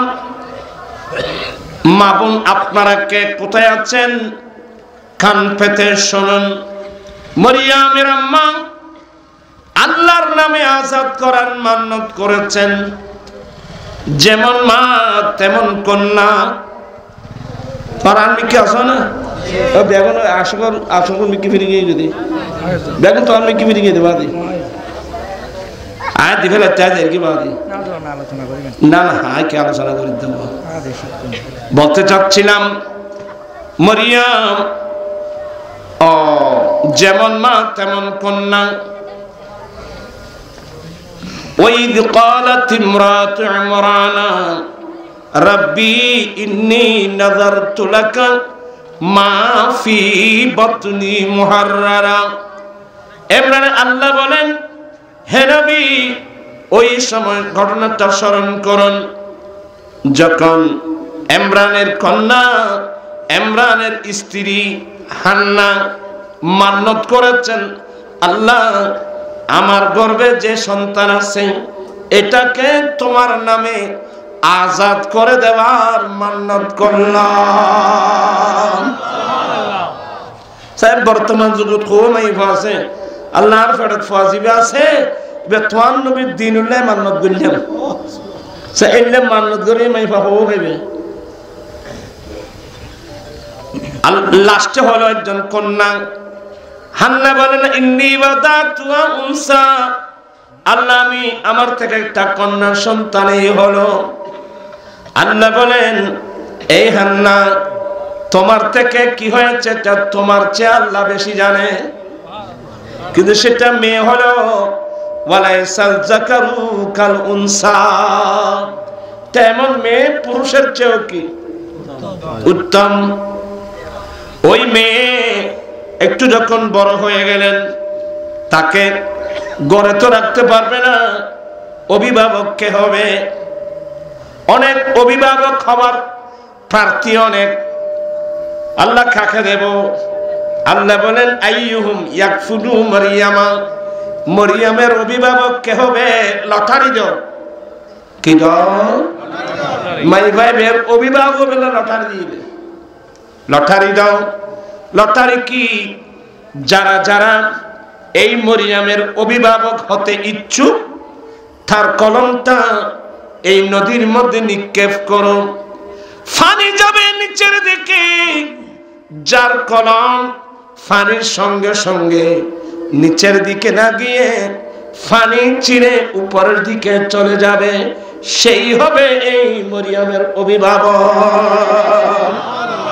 মা বোন আপনারা কে কোথায় আছেন কান পেতে শুনুন। মরিয়মের আম্মা আল্লাহর নামে আযাদ করার মান্নত করেছেন, যেমন মা তেমন কন্যা। পারান মিকি আসো না বেগুন আশকর মিকি ফিরে গিয়ে যদি বেগুন তো আর মিকি ফিরে গিয়ে দেবা দি আয় দিবে লাগতে কি বাদি না না হাই কি আলোচনা করে দেব। বলতে চাচ্ছিলাম মরিয়ম যেমন মা তেমন কন্যা। ওয়াইদ ক্বালাত ইমরাতু ইমরান রাব্বি ইন্নী নাযারতু লাকা মা ফি বাতনি মুহাররারা। ইমরান আল্লাহ বলেন, হে নবী ওই সময় ঘটনাটা স্মরণ করুন যখন ইমরানের কন্যা, ইমরানের স্ত্রী হান্না মান্নত করেছেন, আল্লাহ আমার গর্ভে যে সন্তান আছে এটাকে তোমার নামে আযাদ করে দেওয়ার মান্নত করলাম। সাহেব বর্তমান যুগত কমই আছে, আল্লাহর ফেরত ফাজিবে আছে, বেতওয়ান নবীর দিন উল্লাহ মান্নত করলাম সে এলে মান্নত করে মাইফা হবো খাইবে। লাস্টে হলো একজন কন্যা। হান্না বলেন ইন্নী ওয়াদাতুহা উনসা, আল্লাহ আমি আমার থেকে একটা কন্যা সন্তানই হলো। আল্লাহ বলেন, এই হান্না তোমার থেকে কি হয়েছে এটা তোমার চেয়ে আল্লাহ বেশি জানে, কিন্তু সেটা মেয়ে হলো। ওয়ালাইসাল যাকারু কাল উনসা, তেমন মেয়ে পুরুষের চেয়েও কি উত্তম। ওই মেয়ে একটু যখন বড় হয়ে গেলেন, তাকে গড়ে তো রাখতে পারবে না, অভিভাবক কে হবে? অনেক অভিভাবক হবার প্রার্থী অনেক, আল্লাহ কাকে দেব? আল্লাহ বলেন আইয়ুহুম ইয়াকফুলু মারইয়ামা, মরিয়মের অভিভাবক কে হবে? লটারি দাও। কি দাও? মাই ভাইয়ের অভিভাবক হবে, লটারি দিবে। লটারি দাও। লটারি কি? যারা যারা এই মরিয়মের অভিভাবক হতে ইচ্ছুক তার কলমটা এই নদীর মধ্যে নিক্ষেপ করো, পানি যাবে নিচের দিকে। যার কলম পানির সঙ্গে সঙ্গে নিচের দিকে না গিয়ে পানি চিরে উপরের দিকে চলে যাবে, সেই হবে এই মরিয়মের অভিভাবক।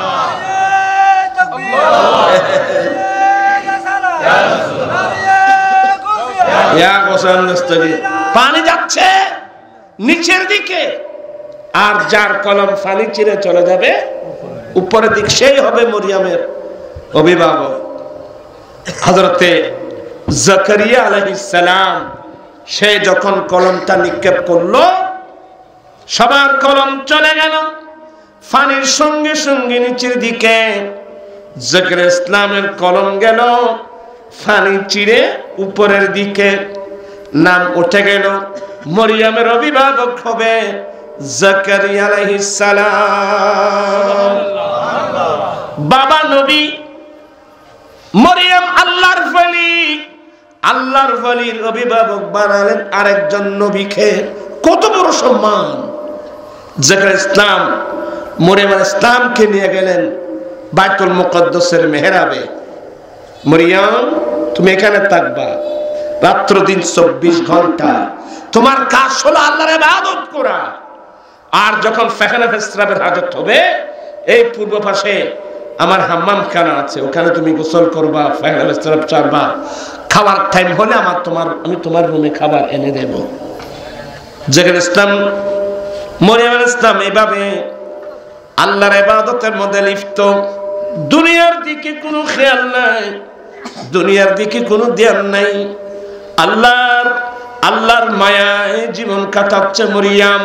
পানি যাচ্ছে নিচের দিকে, আর যার কলম পানি চিরে চলে যাবে উপরের দিক, সেই হবে মরিয়মের অভিভাবক। হযরতে জাকারিয়া আলাইহিস সালাম সে যখন কলমটা নিক্ষেপ করলো, সবার কলম চলে গেল পানির সঙ্গে সঙ্গে নিচের দিকে। জাকারিয়া ইসলামের কলম গেল পানি চিরে উপরের দিকে, নাম উঠে গেল মরিয়মের অভিভাবক হবে জাকারিয়া আলাইহিস সালাম। বাবা নবী, মরিয়ম আল্লাহর ওলি, আল্লাহর ওলির অভিভাবক বানালেন আরেকজন নবীকে। কত বড় সম্মান! জাকারিয়া ইসলাম মরিয়ম আলাইহিস সালামকে নিয়ে গেলেন বাইতুল মুকদ্দাসের মেহরাবে। মরিয়ম, তুমি এখানে থাকবা রাত্র দিন 24 ঘন্টা। তোমার কাজ হলো আল্লাহর ইবাদত করা। আর যখন ফাখানা ফেসরাবের হাজত হবে, এই পূর্ব পাশে আমার হাম্মাম খানা আছে, ওখানে তুমি গোসল করবা, ফাখানা ফেসরাব চারবা। খাওয়ার টাইম হলে আমি তোমার রুমে খাবার এনে দেব। জাকারিয়া ইসলাম, মরিয়ম আলাইহিস সালাম এইভাবে আল্লাহর ইবাদতের মধ্যে লিপ্ত। দুনিয়ার দিকে কোনো খেয়াল নাই, দুনিয়ার দিকে কোনো ধ্যান নাই। আল্লাহর মায়ায় জীবন কাটাচ্ছে মরিয়ম।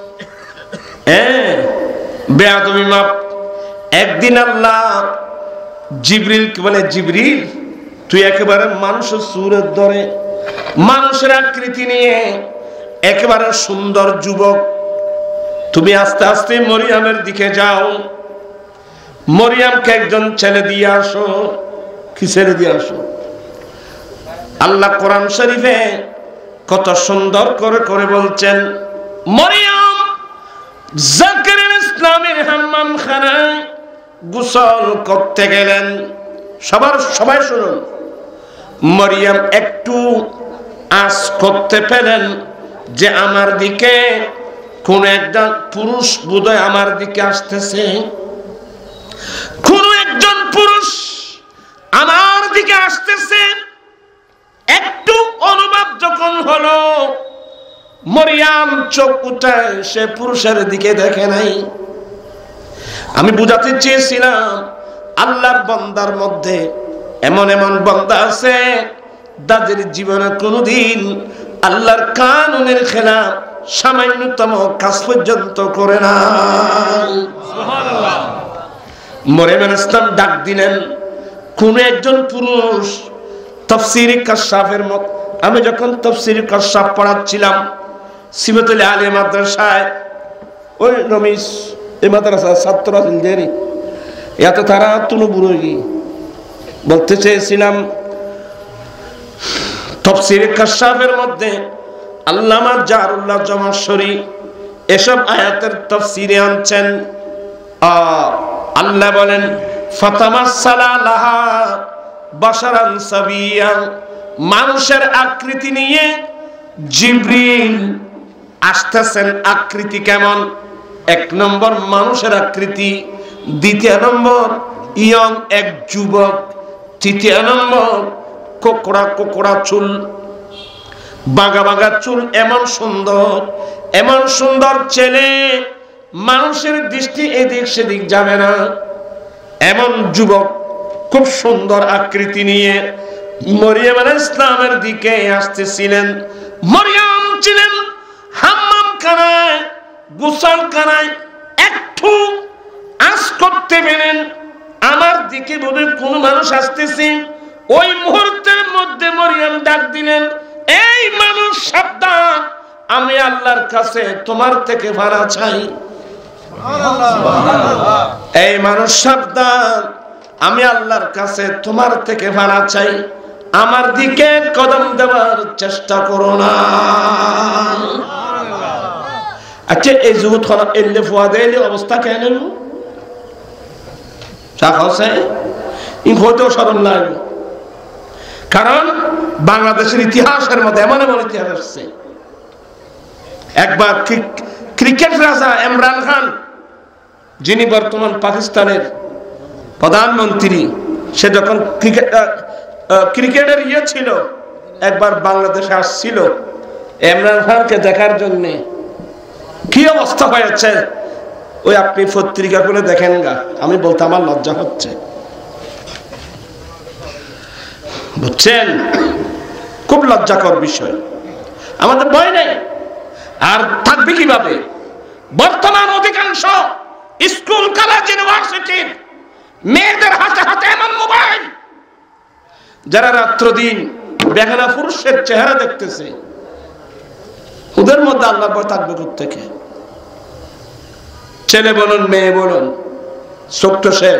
বেয়াদবি মাপ। একদিন আল্লাহ জিবরিলকে বলে, জিবরিল তুই একেবারে মানুষের সুরের ধরে, মানুষের আকৃতি নিয়ে একেবারে সুন্দর যুবক, তুমি আস্তে আস্তে মরিয়মের দিকে যাও, মরিয়মকে একজন ছেলে দিয়ে আসো। কি ছেলে দিয়ে আসো? আল্লাহ কোরআন শরীফে কত সুন্দর করে করে বলছেন, মরিয়ম জাকারিয়া ইসলামের হাম্মাম খানায় গোসল করতে গেলেন। সবাই শুনুন। মরিয়ম একটু আশ করতে পেলেন যে আমার দিকে কোন একজন পুরুষ বোধহয় আমার দিকে আসতেছে, কোন একজন পুরুষ আমার দিকে আসতেছে। একটু অনুভব যখন হলো, মরিয়ম চোখ উঠায় সে পুরুষের দিকে দেখে নাই। আমি বুঝাতে চেয়েছিলাম আল্লাহর বান্দার মধ্যে এমন এমন বান্দা আছে যাদের জীবনে কোনোদিন আল্লাহর কানুনের খেলাফ সামান্যতম কাজ পর্যন্ত করে না। সুবহানাল্লাহ। মরিয়ম আলাইহিস সালাম ডাক দিলেন কোন একজন পুরুষ। তাফসীর কাশফের মত, আমি যখন তাফসীর কাশফ পড়াচ্ছিলাম সিফাতুল আলী মাদ্রাসায়, ওই রমেশ এই মাদ্রাসার ছাত্র আছেন দেরি, এত তারা তুনু বুড়ি বলতে চেয়েছিলাম, তাফসীর কাশফের মধ্যে আল্লামা জারুল্লাহ জামাশরী এসব আয়াতের তাফসীরে আনছেন। আল্লাহ বলেন, ফাতামাসসালা লাহা বাশারান সাবিয়া, মানুষের আকৃতি নিয়ে জিবরিল আসতেছেন। আকৃতি কেমন? 1 নম্বর মানুষের আকৃতি, 2 নম্বর ইয়ং এক যুবক, 3 নম্বর কোকড়া চুল, বাগা বাগা চুল, এমন সুন্দর ছেলে মানুষের দৃষ্টি এদিক সেদিক যাবে না, এমন যুবক খুব সুন্দর আকৃতি নিয়ে মরিয়ম আলাইহিস সালামের দিকে আসতেছিলেন। মরিয়ম ছিলেন হাম্মাম খানায়, গোসল খানায়। একটু আশ করতে পেলেন আমার দিকে বোধহয় কোন মানুষ আসতেছে। ওই মুহূর্তের মধ্যে মরিয়ম ডাক দিলেন, এই মানুষ সাবধান, আমি আল্লাহর কাছে তোমার থেকে ভাড়া চাই। এই মানুষ সাবধান, আমি আল্লাহর কাছে তোমার থেকে ভাড়া চাই। আমার দিকে কদম দেওয়ার চেষ্টা করো না। আচ্ছা এই যুগত খারাপ এলে ফুয়াদে এলে অবস্থা কেন হতেও স্মরণ লাগবে। কারণ বাংলাদেশের ইতিহাসের মধ্যে এমন এমন ইতিহাস আসছে। একবার ক্রিকেট রাজা ইমরান খান, যিনি বর্তমান পাকিস্তানের প্রধানমন্ত্রী, সে যখন ক্রিকেটের ছিল, একবার বাংলাদেশে আসছিল ইমরান খানকে দেখার জন্য। কি অবস্থা হয়েছে ওই আপনি পত্রিকা করে দেখেন গা। আমি বলতে আমার লজ্জা হচ্ছে, বুঝছেন? খুব লজ্জাকর বিষয়। আমাদের ভয় নেই, আর থাকবে কিভাবে? বর্তমান অধিকাংশ স্কুল, কলেজ, ইউনিভার্সিটির মেয়েদের হাতে হাতে এমন মোবাইল, যারা রাত্র দিন বেহানা পুরুষের চেহারা দেখতেছে, ওদের মধ্যে আল্লাহর ভয় থাকবে কোত্থেকে? ছেলে বলুন মেয়ে বলুন, চোখ তো শেষ।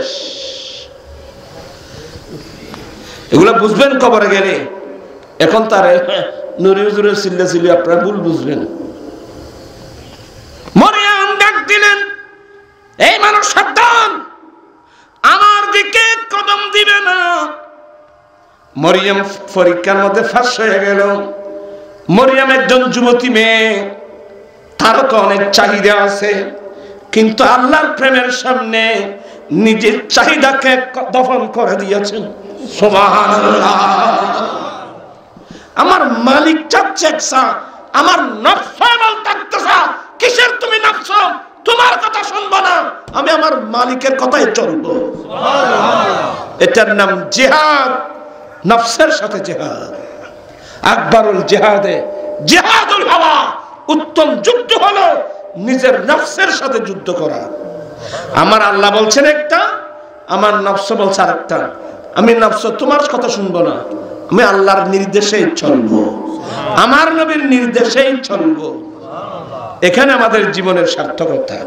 এগুলো বুঝবেন কবরে গেলে। এখন তার নুরি হুজুরের চিল্লা চিল্লি আপনারা ভুল বুঝবেন। মরিয়ম ডাক দিলেন, এই মানুষ সাবধান, আমার দিকে কদম দিবে না। মরিয়ম পরীক্ষার মধ্যে ফাঁস হয়ে গেল। মরিয়ম একজন যুবতী মেয়ে, তারও তো অনেক চাহিদা আছে, কিন্তু আল্লাহর প্রেমের সামনে নিজের চাহিদাকে দফন করে দিয়েছেন। সুবহানাল্লাহ। আমার মালিক চাচ্ছে, আমার নফস বলতেছে, কিসের তুমি নফস? তোমার কথা শুনবো না, আমি আমার মালিকের কথাই চলবো। এটার নাম জিহাদ, নফসের সাথে জিহাদ। আকবরুল জিহাদে জিহাদুল হাওয়া, উত্তম যুদ্ধ হলো নিজের নফসের সাথে যুদ্ধ করা। আমার আল্লাহ বলছেন একটা, আমার নফস বলছে আরেকটা। আমি নফস তোমার কথা শুনবো না, আমি আল্লাহর নির্দেশেই চলবো, আমার নবীর নির্দেশেই চলবো। এখানে আমাদের জীবনের সার্থকতা।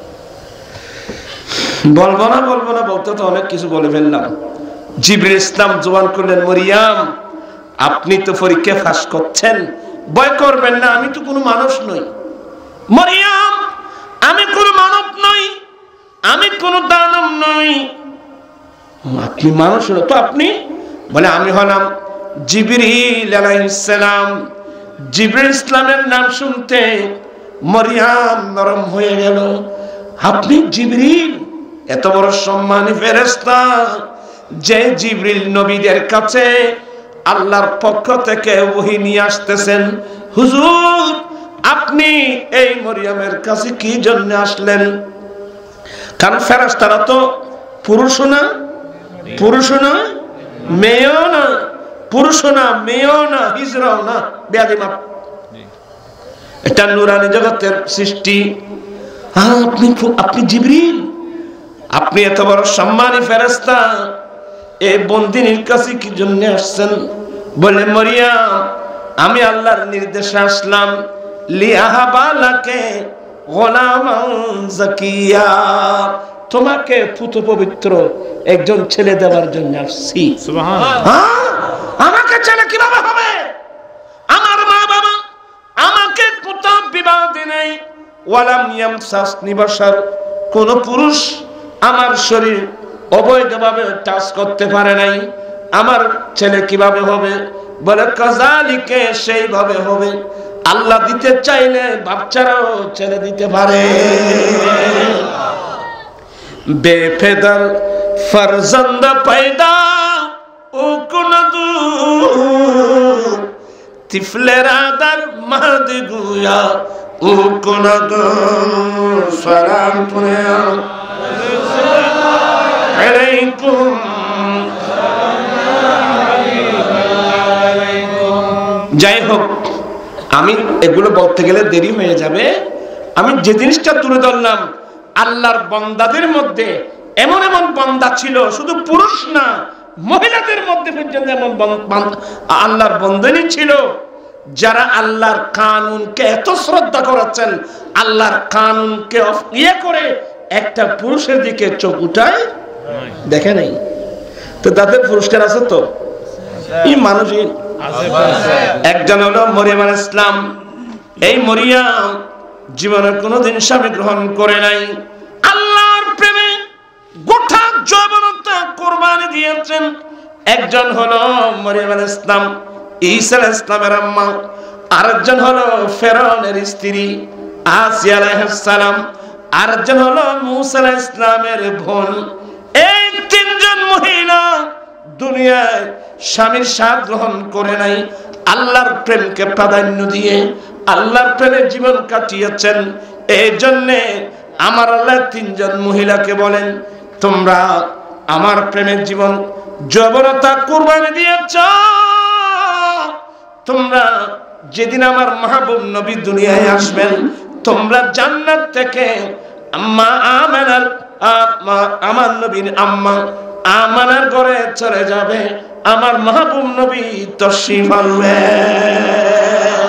বলবো না বলতে তো অনেক কিছু বলে ফেললাম। জিবরিল ইসলাম জবান করলেন, মরিয়াম আপনি তো পরীক্ষা ফাঁস করছেন, ভয় করবেন না, আমি তো কোনো মানুষ নই। মরিয়াম আমি কোনো মানব নই, আমি কোনো দানব নই। আপনি মানুষ নয় তো? আপনি বলে আমি হলাম জিবরিল আলাইহিস সালাম। জিবরিল ইসলামের নাম শুনতে মরিয়াম নরম হয়ে গেল। আপনি জিবরিল, এত বড় সম্মানী ফেরেশতা, যে জিবরিল নবীদের কাছে আল্লাহর পক্ষ থেকে ওহী নিয়ে আসতেছেন। হুজুর আপনি এই মরিয়মের কাছে কি জন্য আসলেন? কারণ ফেরেশতারা তো পুরুষও না, পুরুষও না, মেয়েও না, পুরুষও না, মেয়েও না, হিজড়াও না, বেয়াদবি। এটা নূরানি জগতের সৃষ্টি। আপনি জিবরিল, আপনি এত বড় সম্মানী ফেরেশতা, এই বন্দিনীর কাছে কি জন্য আসছেন? বলে মরিয়ম আমি আল্লাহর নির্দেশে আসলাম, লিয়াহাবালাকে গোলামান জাকিয়া, তোমাকে পুত পবিত্র একজন ছেলে দেওয়ার জন্য আসছি। সুবহানাল্লাহ। আমাকে ছেলে কিভাবে হবে? আমার মা বাবা আমাকে পুত বিবাহ দেয় নাই। ওয়ালাম ইয়ামসাসনি বাশার, কোন পুরুষ আমার শরীর অবৈধভাবে টাচ করতে পারে নাই। আমার ছেলে কিভাবে হবে? বলে কাযালিকে, সেইভাবে হবে। আল্লাহ দিতে চাইলে বাচ্চারাও ছেলে দিতে পারে। বেফেদার ফরজন্দ পয়দা ও কুনদু, তিফলেরা দার মাদ গুয়া ও কুনদু। সালাম আলাইকুম। যাই হোক, আমি এগুলো বলতে গেলে দেরি হয়ে যাবে। আমি যে জিনিসটা তুলে ধরলাম, আল্লাহর বান্দাদের মধ্যে এমন এমন বান্দা ছিল, শুধু পুরুষ না মহিলাদের মধ্যে পর্যন্ত এমন আল্লাহর বন্দিনী ছিল, যারা আল্লাহর কানুনকে এত শ্রদ্ধা করেছেন, আল্লাহর কানুনকে করে একটা পুরুষের দিকে চোখ উঠায় দেখে নাই। তো তাদের পুরস্কার আছে তো? এই মানুষই একজন হলো মরিয়ম আলাইহিস সালাম। এই মরিয়ম জীবনে কোনোদিন স্বামী গ্রহণ করে নাই, আল্লাহর প্রেমে গোটা যৌবনতা কোরবানি দিয়েছেন। একজন হলো মরিয়ম আলাইহিস সালাম, ঈসা আলাইহিস সালামের আম্মা, আরেকজন হলো ফেরাউনের স্ত্রী আসিয়া আলাইহিস সালাম, আরেকজন হলো মূসা আলাইহিস সালামের বোন। এই তিনজন মহিলা দুনিয়ায় স্বামীর স্বাদ গ্রহণ করে নাই, আল্লাহর প্রেমকে প্রাধান্য দিয়ে আল্লাহর প্রেমে জীবন কাটিয়েছেন। এই জন্যে আমার আল্লাহ তিনজন মহিলাকে বলেন, তোমরা আমার প্রেমের জীবন যৌবনতা কুরবানি দিয়েছ, তোমরা যেদিন আমার মাহবুব নবী দুনিয়ায় আসবেন, তোমরা জান্নাত থেকে আম্মা আমেনার আমার নবীর আম্মা আমানার ঘরে চলে যাবে, আমার মাহবুব নবী তশরিফ আনবেন।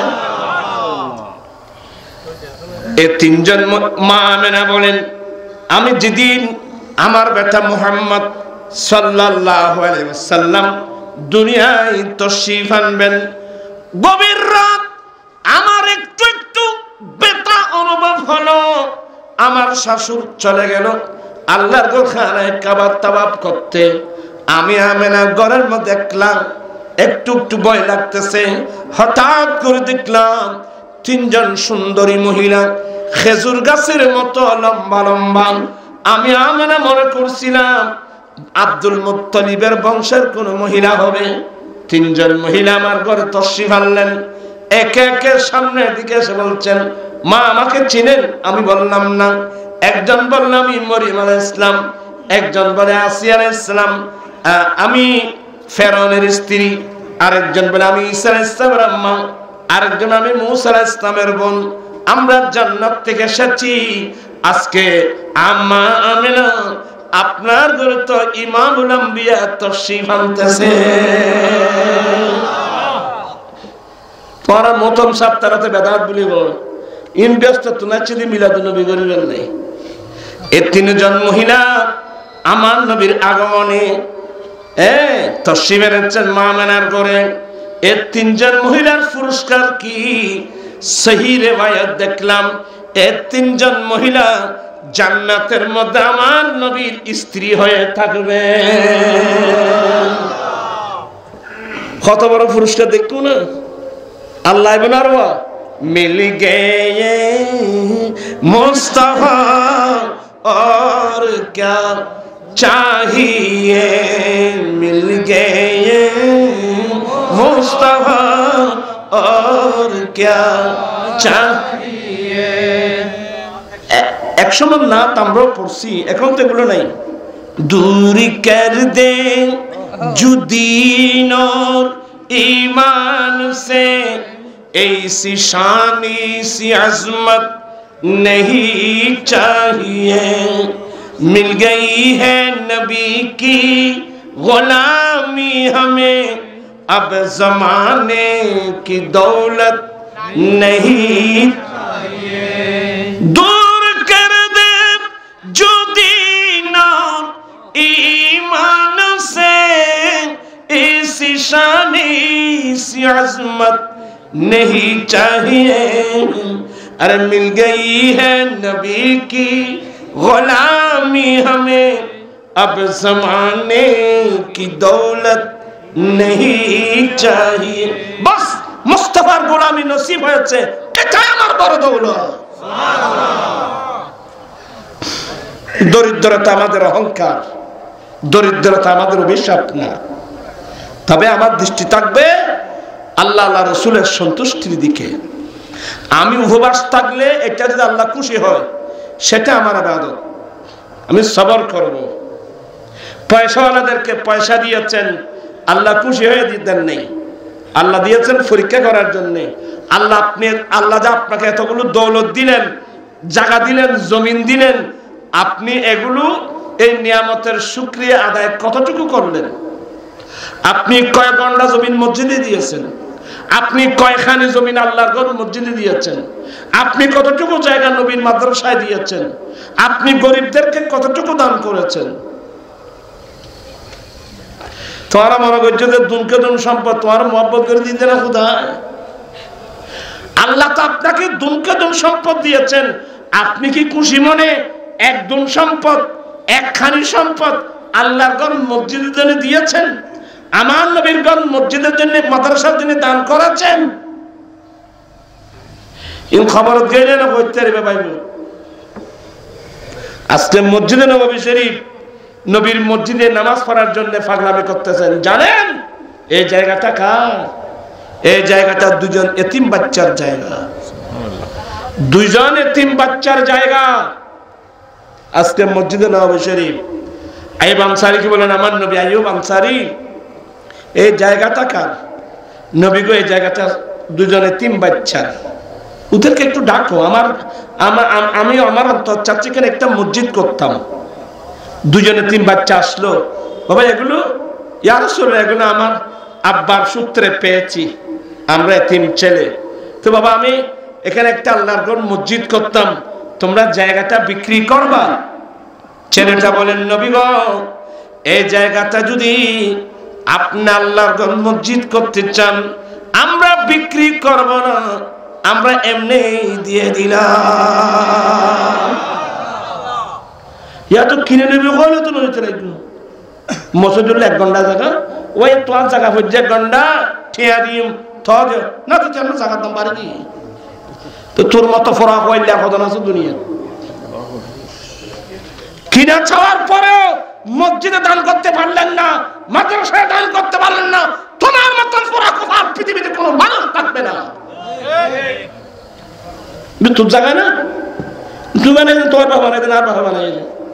এই তিনজন মা আমেনা বলেন, আমি যেদিন আমার বেটা মুহাম্মদ সাল্লাল্লাহু আলাইহি ওয়াসাল্লাম দুনিয়ায় তশরিফ আনবেন, গভীর রাত আমার একটু একটু ব্যথা অনুভব হলো। আমার শাশুড় চলে গেল আল্লাহর ঘরখানায় কাবা তাওয়াফ করতে। আমি আমেনা ঘরের মধ্যে দেখলাম একটু একটু ভয় লাগতেছে। হঠাৎ করে দেখলাম তিনজন সুন্দরী মহিলা, খেজুর গাছের মতো লম্বা লম্বা। আমি আমেনা মনে করছিলাম আব্দুল মুত্তালিবের বংশের কোন মহিলা হবে। তিনজন মহিলা আমার ঘরে তশরিফ আনলেন, একে একে সামনের দিকে এসে বলছেন, মা আমাকে চিনেন? আমি বললাম না। একজন বলল আমি মরিয়ম আলাইহিস সালাম, একজন বলে আসিয়া আলাইহিস সালাম আমি ফেরাউনের স্ত্রী, আরেকজন বলে আমি ঈসা আলাইহিস সালামের আম্মা, আরেকজন আমি মূসা আলাইহিস সালামের বোন। আমরা জান্নাত থেকে এসেছি। আজকে আম্মা আমিনা আপনার ঘরে তো ইমামুল আম্বিয়া তশরিফ আনতেছে। পরা মতম সাহেব তারাতে বেদাত বলিব ইনভেস্ট তো নাচিদি মিলাদুন নবী করিবেন নাই। এই তিনজন মহিলা আমার নবীর আগমনে তশরিফ এনেছেন মা আমেনার ঘরে। এই তিনজন মহিলার পুরস্কার কি? সহিহ রিওয়ায়াত দেখলাম এই তিনজন মহিলা জান্নাতের মধ্যে আমার নবীর স্ত্রী হয়ে থাকবে। কত বড় পুরস্কার দেখো না। আল্লাহ বলারবা মিল গয়ে মুস্তাফা और क्या चाहिए, मिल गए मुस्तफा और क्या चाहिए। এক সময় না আমরাও পড়ছি, এখন তো এগুলো নাই। दूरी कर दे जुदीन और ईमान से, ऐसी शान सी अजमत नहीं चाहिए। मिल गई है नबी की गुलामी हमें, अब जमाने की दौलत नहीं चाहिए। दूर कर दे जो दीन और ईमान से, ऐसी शान सी अजमत नहीं चाहिए। अरे मिल गई है नबी की गुलामी हमें, अब जमाने की दौलत नहीं चाहिए। बस मुस्तफार गुलामी नसीब হয়েছে, এটাই আমার বড় দৌলত। দরিদ্রতা আমাদের অহংকার, দরিদ্রতা আমাদের অভিশাপ না। তবে আমার দৃষ্টি থাকবে আল্লাহ আল্লাহ রসুলের সন্তুষ্টির দিকে। আমি উপবাস থাকলে এটা যদি আল্লাহ খুশি হয় সেটা আমার ইবাদত, আমি সবর করব। পয়সাওয়ালাদেরকে পয়সা দিয়েছেন, আল্লাহ খুশি হয়ে দিতেন নেই, আল্লাহ দিয়েছেন পরীক্ষা করার জন্য। আল্লাহ যা আপনাকে এতগুলো দৌলত দিলেন, জায়গা দিলেন, জমিন দিলেন, আপনি এগুলো এই নিয়ামতের শুকরিয়া আদায় কতটুকু করলেন? আপনি কয় ঘন্টা জমিন মসজিদে দিয়েছেন? আপনি কয়খানি জমিন আল্লাহর ঘর মসজিদে দিয়েছেন? আপনি কতটুকু জায়গা নবীর মাদ্রাসায় দিয়েছেন? আপনি গরিবদেরকে কতটুকু দান করেছেন? তোমারা মনে করছো যে দুনকে দুন সম্পদ তোমার মহব্বত করে দিতে না কোথায়? আল্লাহ তো আপনাকে দুনকে দুন সম্পদ দিয়েছেন, আপনি কি খুশি মনে এক দুন সম্পদ একখানি সম্পদ আল্লাহর ঘর মসজিদের জন্য দিয়েছেন? আমার নবীর ঘর মসজিদের জন্য মাদ্রাসার জন্য দান করেছেন? এই খবর গেলে না করতে পারবে ভাইব। আজকে মসজিদে নববী শরীফ, নবীর মসজিদে নামাজ পড়ার জন্য পাগলামি করতেছেন। জানেন এই জায়গাটা কার? এই জায়গাটা দুজন এতিম বাচ্চার জায়গা, দুইজন এতিম বাচ্চার জায়গা। আজকে মসজিদে নববী শরীফ, আইয়ুব আনসারী কি বলেন, আমার নবী আইয়ুব আনসারী, এই জায়গাটা কার? নবী গো এই জায়গাটা দুজন এতিম বাচ্চার, ওদেরকে একটু ডাকো। আমি আমার অন্তর চাচ্ছি কেন একটা মসজিদ করতাম। দুজন এতিম বাচ্চা আসলো, বাবা এগুলো ইয়া রাসূলুল্লাহ, এগুলো আমার আব্বার সূত্রে পেয়েছি, আমরা এতিম ছেলে, তো বাবা আমি এখানে একটা আল্লাহর ঘর মসজিদ করতাম, তোমরা জায়গাটা বিক্রি করবা? ছেলেটা বলেন, নবী গো এই জায়গাটা যদি আপনি আল্লাহর ঘর মসজিদ করতে চান, আমরা বিক্রি করব না, আমরা এমনি দিয়ে দিলাম। ইয়া তো কিনে নেবে হলো তো নইতে লাগলো মসজিদ 1 ঘন্টা জায়গা, ওই তোমার জায়গা হচ্ছে 1 ঘন্টা ঠিয়া দিম থজ না, তো আমরা জায়গার দাম বাড়ি দি। তো তোর মতো ফরা হইলে কত আছে দুনিয়া। কিনা চাওয়ার পরেও মসজিদে দান করতে পারলেন না, মাদ্রাসায় দান করতে পারলেন না, তোমার মতন ফরা আর পৃথিবীতে কোনো মানুষ থাকবে না। তোর জায়গা না, তুই বানাই তোর বাবা বানাই আর বাবা বানাই।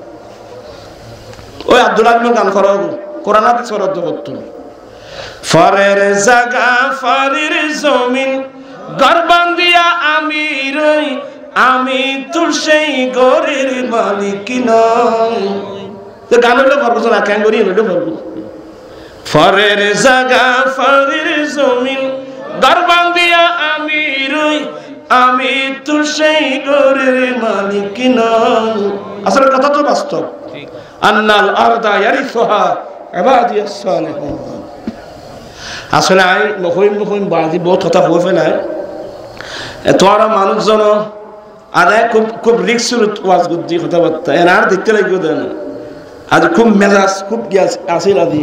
ওই আব্দুল্লাহ গান করা কোরআন হাদিস ফরজ করতো, ফরের জায়গা ফরের জমিন ঘর বান্ধিয়া আমি রই, আমি তোর সেই ঘরের মালিক নই। গান হইলে পারবো না, কেন করি হইলে পারবো। ফরের জায়গা ফরের জমিন ঘর বান্ধিয়া আমি রই, আমি তোর সেই ঘরের মালিক নই। আসলে কথা তো বাস্তব। আন্নাল আরদা ইয়ারিসুহা ইবাদিয়াস সালিহুন। আসলে আই নকইম বাদি বহুত কথা হয়ে ফেলায় তোরা মানুষজন আদায় খুব রিক্সের ওয়াজ করতে কথাবার্তা এনার দেখতে লাগবে দেন। আজ খুব মেজাজ খুব গ্যাস আসিল আদি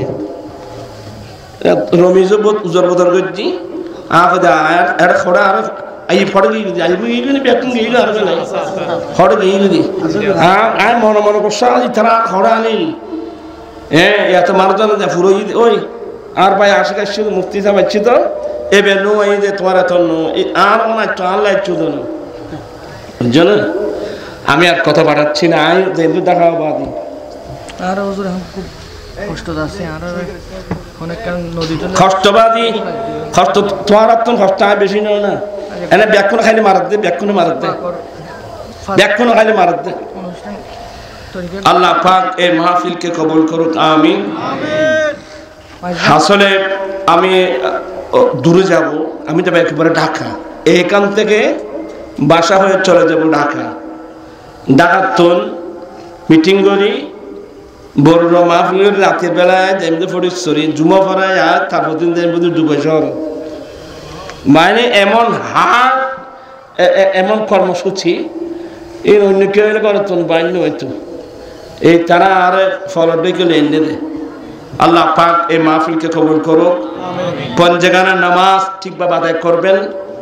রমিজও বহুত উজর বদর করছি আর খড়া আর আই ফড় গিয়ে আইব গিয়ে ব্যাকুন গিয়ে আর নাই ফড় গিয়ে গিয়ে আয় মনে মনে করছা তারা খড়া আনিল এত মানুষজন ফুরোই ওই আর ভাই আশিক আসছি মুফতি সাহেব আসছি তো এবার নো এই যে তোমার এত নো আর মনে হয় তো আল্লাহ ইচ্ছু তো না বুঝছো না। আমি আর কথা বাড়াচ্ছি না, আই যেহেতু দেখা বাদি আর হুজুর খুব কষ্ট আছে আর অনেক কারণ নদী কষ্টবাদী কষ্ট তোমার আর তো কষ্ট আয় বেশি নয় না। এনে ব্যাকুন খাইলে মারাত দে, ব্যাকুন মারাত দে, ব্যাকুন খাইলে মারাত দে। আল্লাহ পাক এই মাহফিলকে কবুল করুক, আমিন। আসলে আমি দূরে যাব, আমি যাবো একেবারে ঢাকা, এখান থেকে বাসা হয়ে চলে যাব ঢাকা। ঢাকার মিটিং করি বড় মাহফিল রাতের বেলায় যেমনি ফরিশ্বরী জুমা ফরায় আর তারপর দিন যেমনি ডুবে শহর মানে এমন হাট এমন কর্মসূচি এই অন্য কেউ করে তো বান্য হয়তো এই তারা আর ফলর ডেকে এনে দেয়। আল্লাহ পাক এই মাহফিলকে কবুল করুক, পঞ্জেগানা নামাজ ঠিকভাবে আদায় করবেন,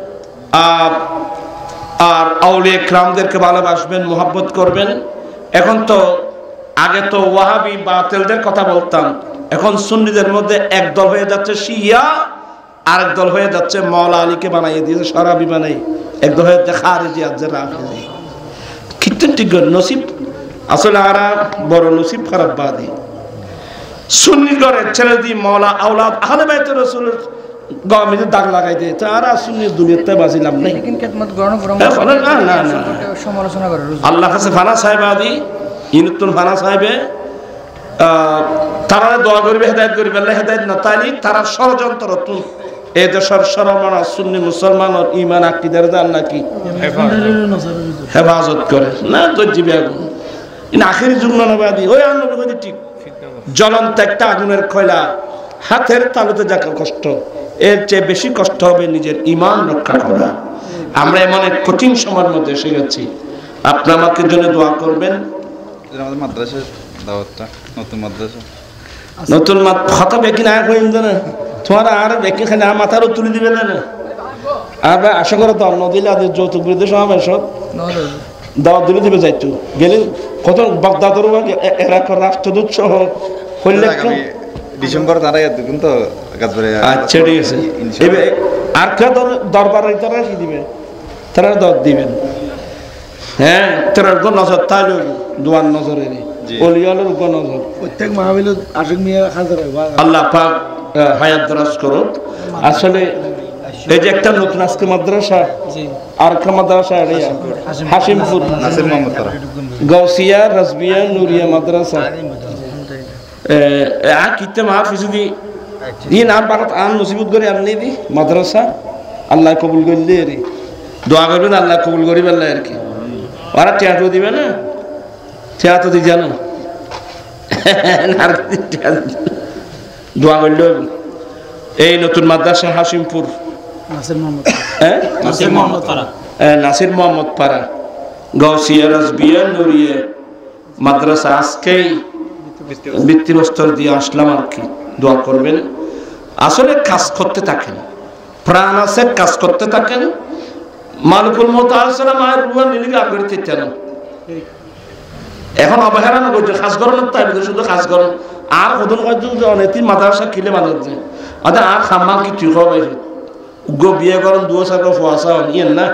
আর আউলিয়া কিরামদেরকে ভালোবাসবেন, মোহাব্বত করবেন। এখন তো আগে তো ওয়াহাবি বাতিলদের কথা বলতাম, এখন সুন্নিদের মধ্যে এক দল হয়ে যাচ্ছে শিয়া, আরেক দল হয়ে যাচ্ছে মাওলা আলীকে বানাইয়ে দিয়েছে শরাবি বানাই, এক দল হয়ে যাচ্ছে খারিজি আর রাফিজি। কীর্তন ঠিক নসিব আসলে আর বড় নসিব খারাপ বাদী সুন্নি ঘরের ছেলে দিয়ে মাওলা আওলাদ আহলে বাইত রাসূলের গমিতে দাগ লাগাই দেয়, তারা সুন্নির দুনিয়াতে বাজিলাম নাই। সমালোচনা করে আল্লাহ কাছে ফানা সাহেব আদি ইনুতুন ফানা সাহেবে তারা দোয়া করবে, হেদায়েত করবে, আল্লাহ হেদায়েত না তাইলে তারা ষড়যন্ত্র এই দেশের সরমানা সুন্নি মুসলমানের ইমান আকীদার জান নাকি হেফাজত করে না দজ্জিবে আগুন ইন আখেরি যুগ নবাদি ওই নবী ঠিক জ্বলন্ত একটা আগুনের খয়লা হাতের তালুতে যা কষ্ট, এর চেয়ে বেশি কষ্ট হবে নিজের ঈমান রক্ষা করা। আমরা এমন এক কঠিন সময়ের মধ্যে এসে গেছি। আপনি আমাকে জন্য দোয়া করবেন। আমাদের মাদ্রাসার দাওয়াতটা, নতুন মাদ্রাসা, নতুন কথা বেকি না কইম না তোমার আর বেকি খানে মাথারও তুলে দিবে না। আর আশা করো তো নদিলে আদের যৌতুক বিরুদ্ধে সমাবেশ দাওয়াত দিলে দিবে যাইতো গেলে কত বাগদাদর এলাকার রাষ্ট্রদূত সহ হইলে ডিসেম্বর তারা কিন্তু কাজবারে। আচ্ছা ঠিক আছে। আর কে দরবারে তারা কি দিবে, তারা দাওয়াত দিবেন। হ্যাঁ তারা নজর তাইল দোয়ার নজরে ওলিয়ালের উপর নজর। প্রত্যেক মাহফিল আশিক মিয়া হাজার আল্লাহ পাক হায়াত দরাজ করুন। আসলে এই যে একটা নতুন আজকে মাদ্রাসা, আর একটা মাদ্রাসা হাশিমপুর নাসির মোহাম্মদ তারা গাউসিয়া রাজবিয়া নুরিয়া মাদ্রাসা কিতে মাহফিজুদি দিন আর বারাত আন মুসিবত করে আননি দি মাদ্রাসা আল্লাহ কবুল করলে রে দোয়া করবেন আল্লাহ কবুল করিবে আল্লাহ আর কি। ওরা টিয়াটো দিবে না, টিয়াটো দি জানো দোয়া করলে এই নতুন মাদ্রাসা হাশিমপুর নাসির মোহাম্মদ পাড়া গাউসিয়া রাজবিয়া নুরিয়া মাদ্রাসা আজকেই ভিত্তিপ্রস্তর দিয়ে আসলাম আর কি। দোয়া করবেন। আসলে কাজ করতে থাকেন, প্রাণ আছে কাজ করতে থাকেন। মালিকুল মউত আলাইহিস সালাম মায়ের রূহ নিলিকে আগড়তে চান। এখন অবহেলা না করছে কাজ করেন তাই শুধু কাজ করেন। আর কতন কয়তো অনেতি মাদ্রাসা খিলে মাদ্রাসা আদা আর খাম্মা কি ঠিক হবে গো বিয়ে করেন দুয়া সাগর ফোয়াসা ইয়েন না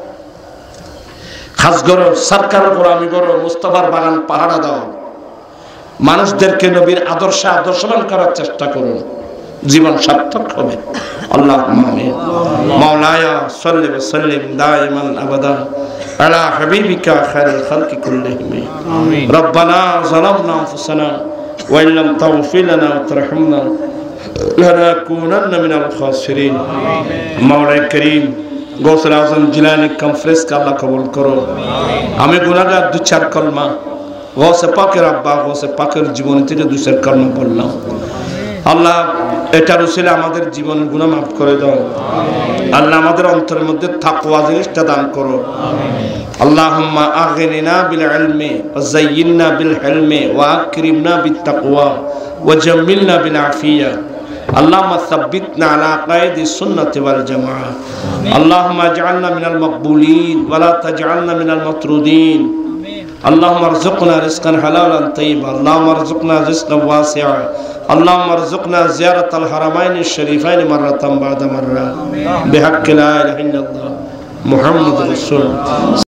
কাজ করো সরকারের গোলামি করো, মুস্তাফার বাগান পাহারা দাও, মানুষদেরকে নবীর আদর্শে আদর্শবান করার চেষ্টা করুন, জীবন সার্থক হবে। আল্লাহুম্মা আমিন। মাওলায়া সাল্লি ওয়া সাল্লিম দাইমান আবাদা আলা হাবিবিকা খায়রুল খালকি কুল্লিহিম। আমিন। রব্বানা যালামনা আনফুসানা ওয়া ইল্লাম তাগফির লানা ওয়া তারহামনা লানাকুনান্না মিনাল খাসিরিন। মাওলাই করিম গৌসুল আজম জিলানী কনফারেন্স का अल्लाह कबूल करो। আমি গুনাহগার দু চার কলমা গৌসে পাকের আব্বা গৌসে পাকের জীবন থেকে দু চার কলমা বললাম। আল্লাহ এটার উসিলে আমাদের জীবনের গুনাহ মাফ করে দাও। আল্লাহ আমাদের অন্তরের মধ্যে তাকওয়া জিনিসটা দান করো। আল্লাহুম্মা আগনিনা বিল ইলমি ওয়া যায়্যিননা বিল হিলমি ওয়া আকরিমনা বিত তাকওয়া ওয়া জাম্মিলনা বিল আফিয়া। اللهم ثبتنا على قيد السنة والجماعة. اللهم اجعلنا من المقبولين ولا تجعلنا من المطرودين. اللهم ارزقنا رزقا حلالا طيبا. اللهم ارزقنا رزقا واسعا. اللهم ارزقنا زيارة الحرمين الشريفين مرة بعد مرة بحق لا إله إلا الله محمد رسول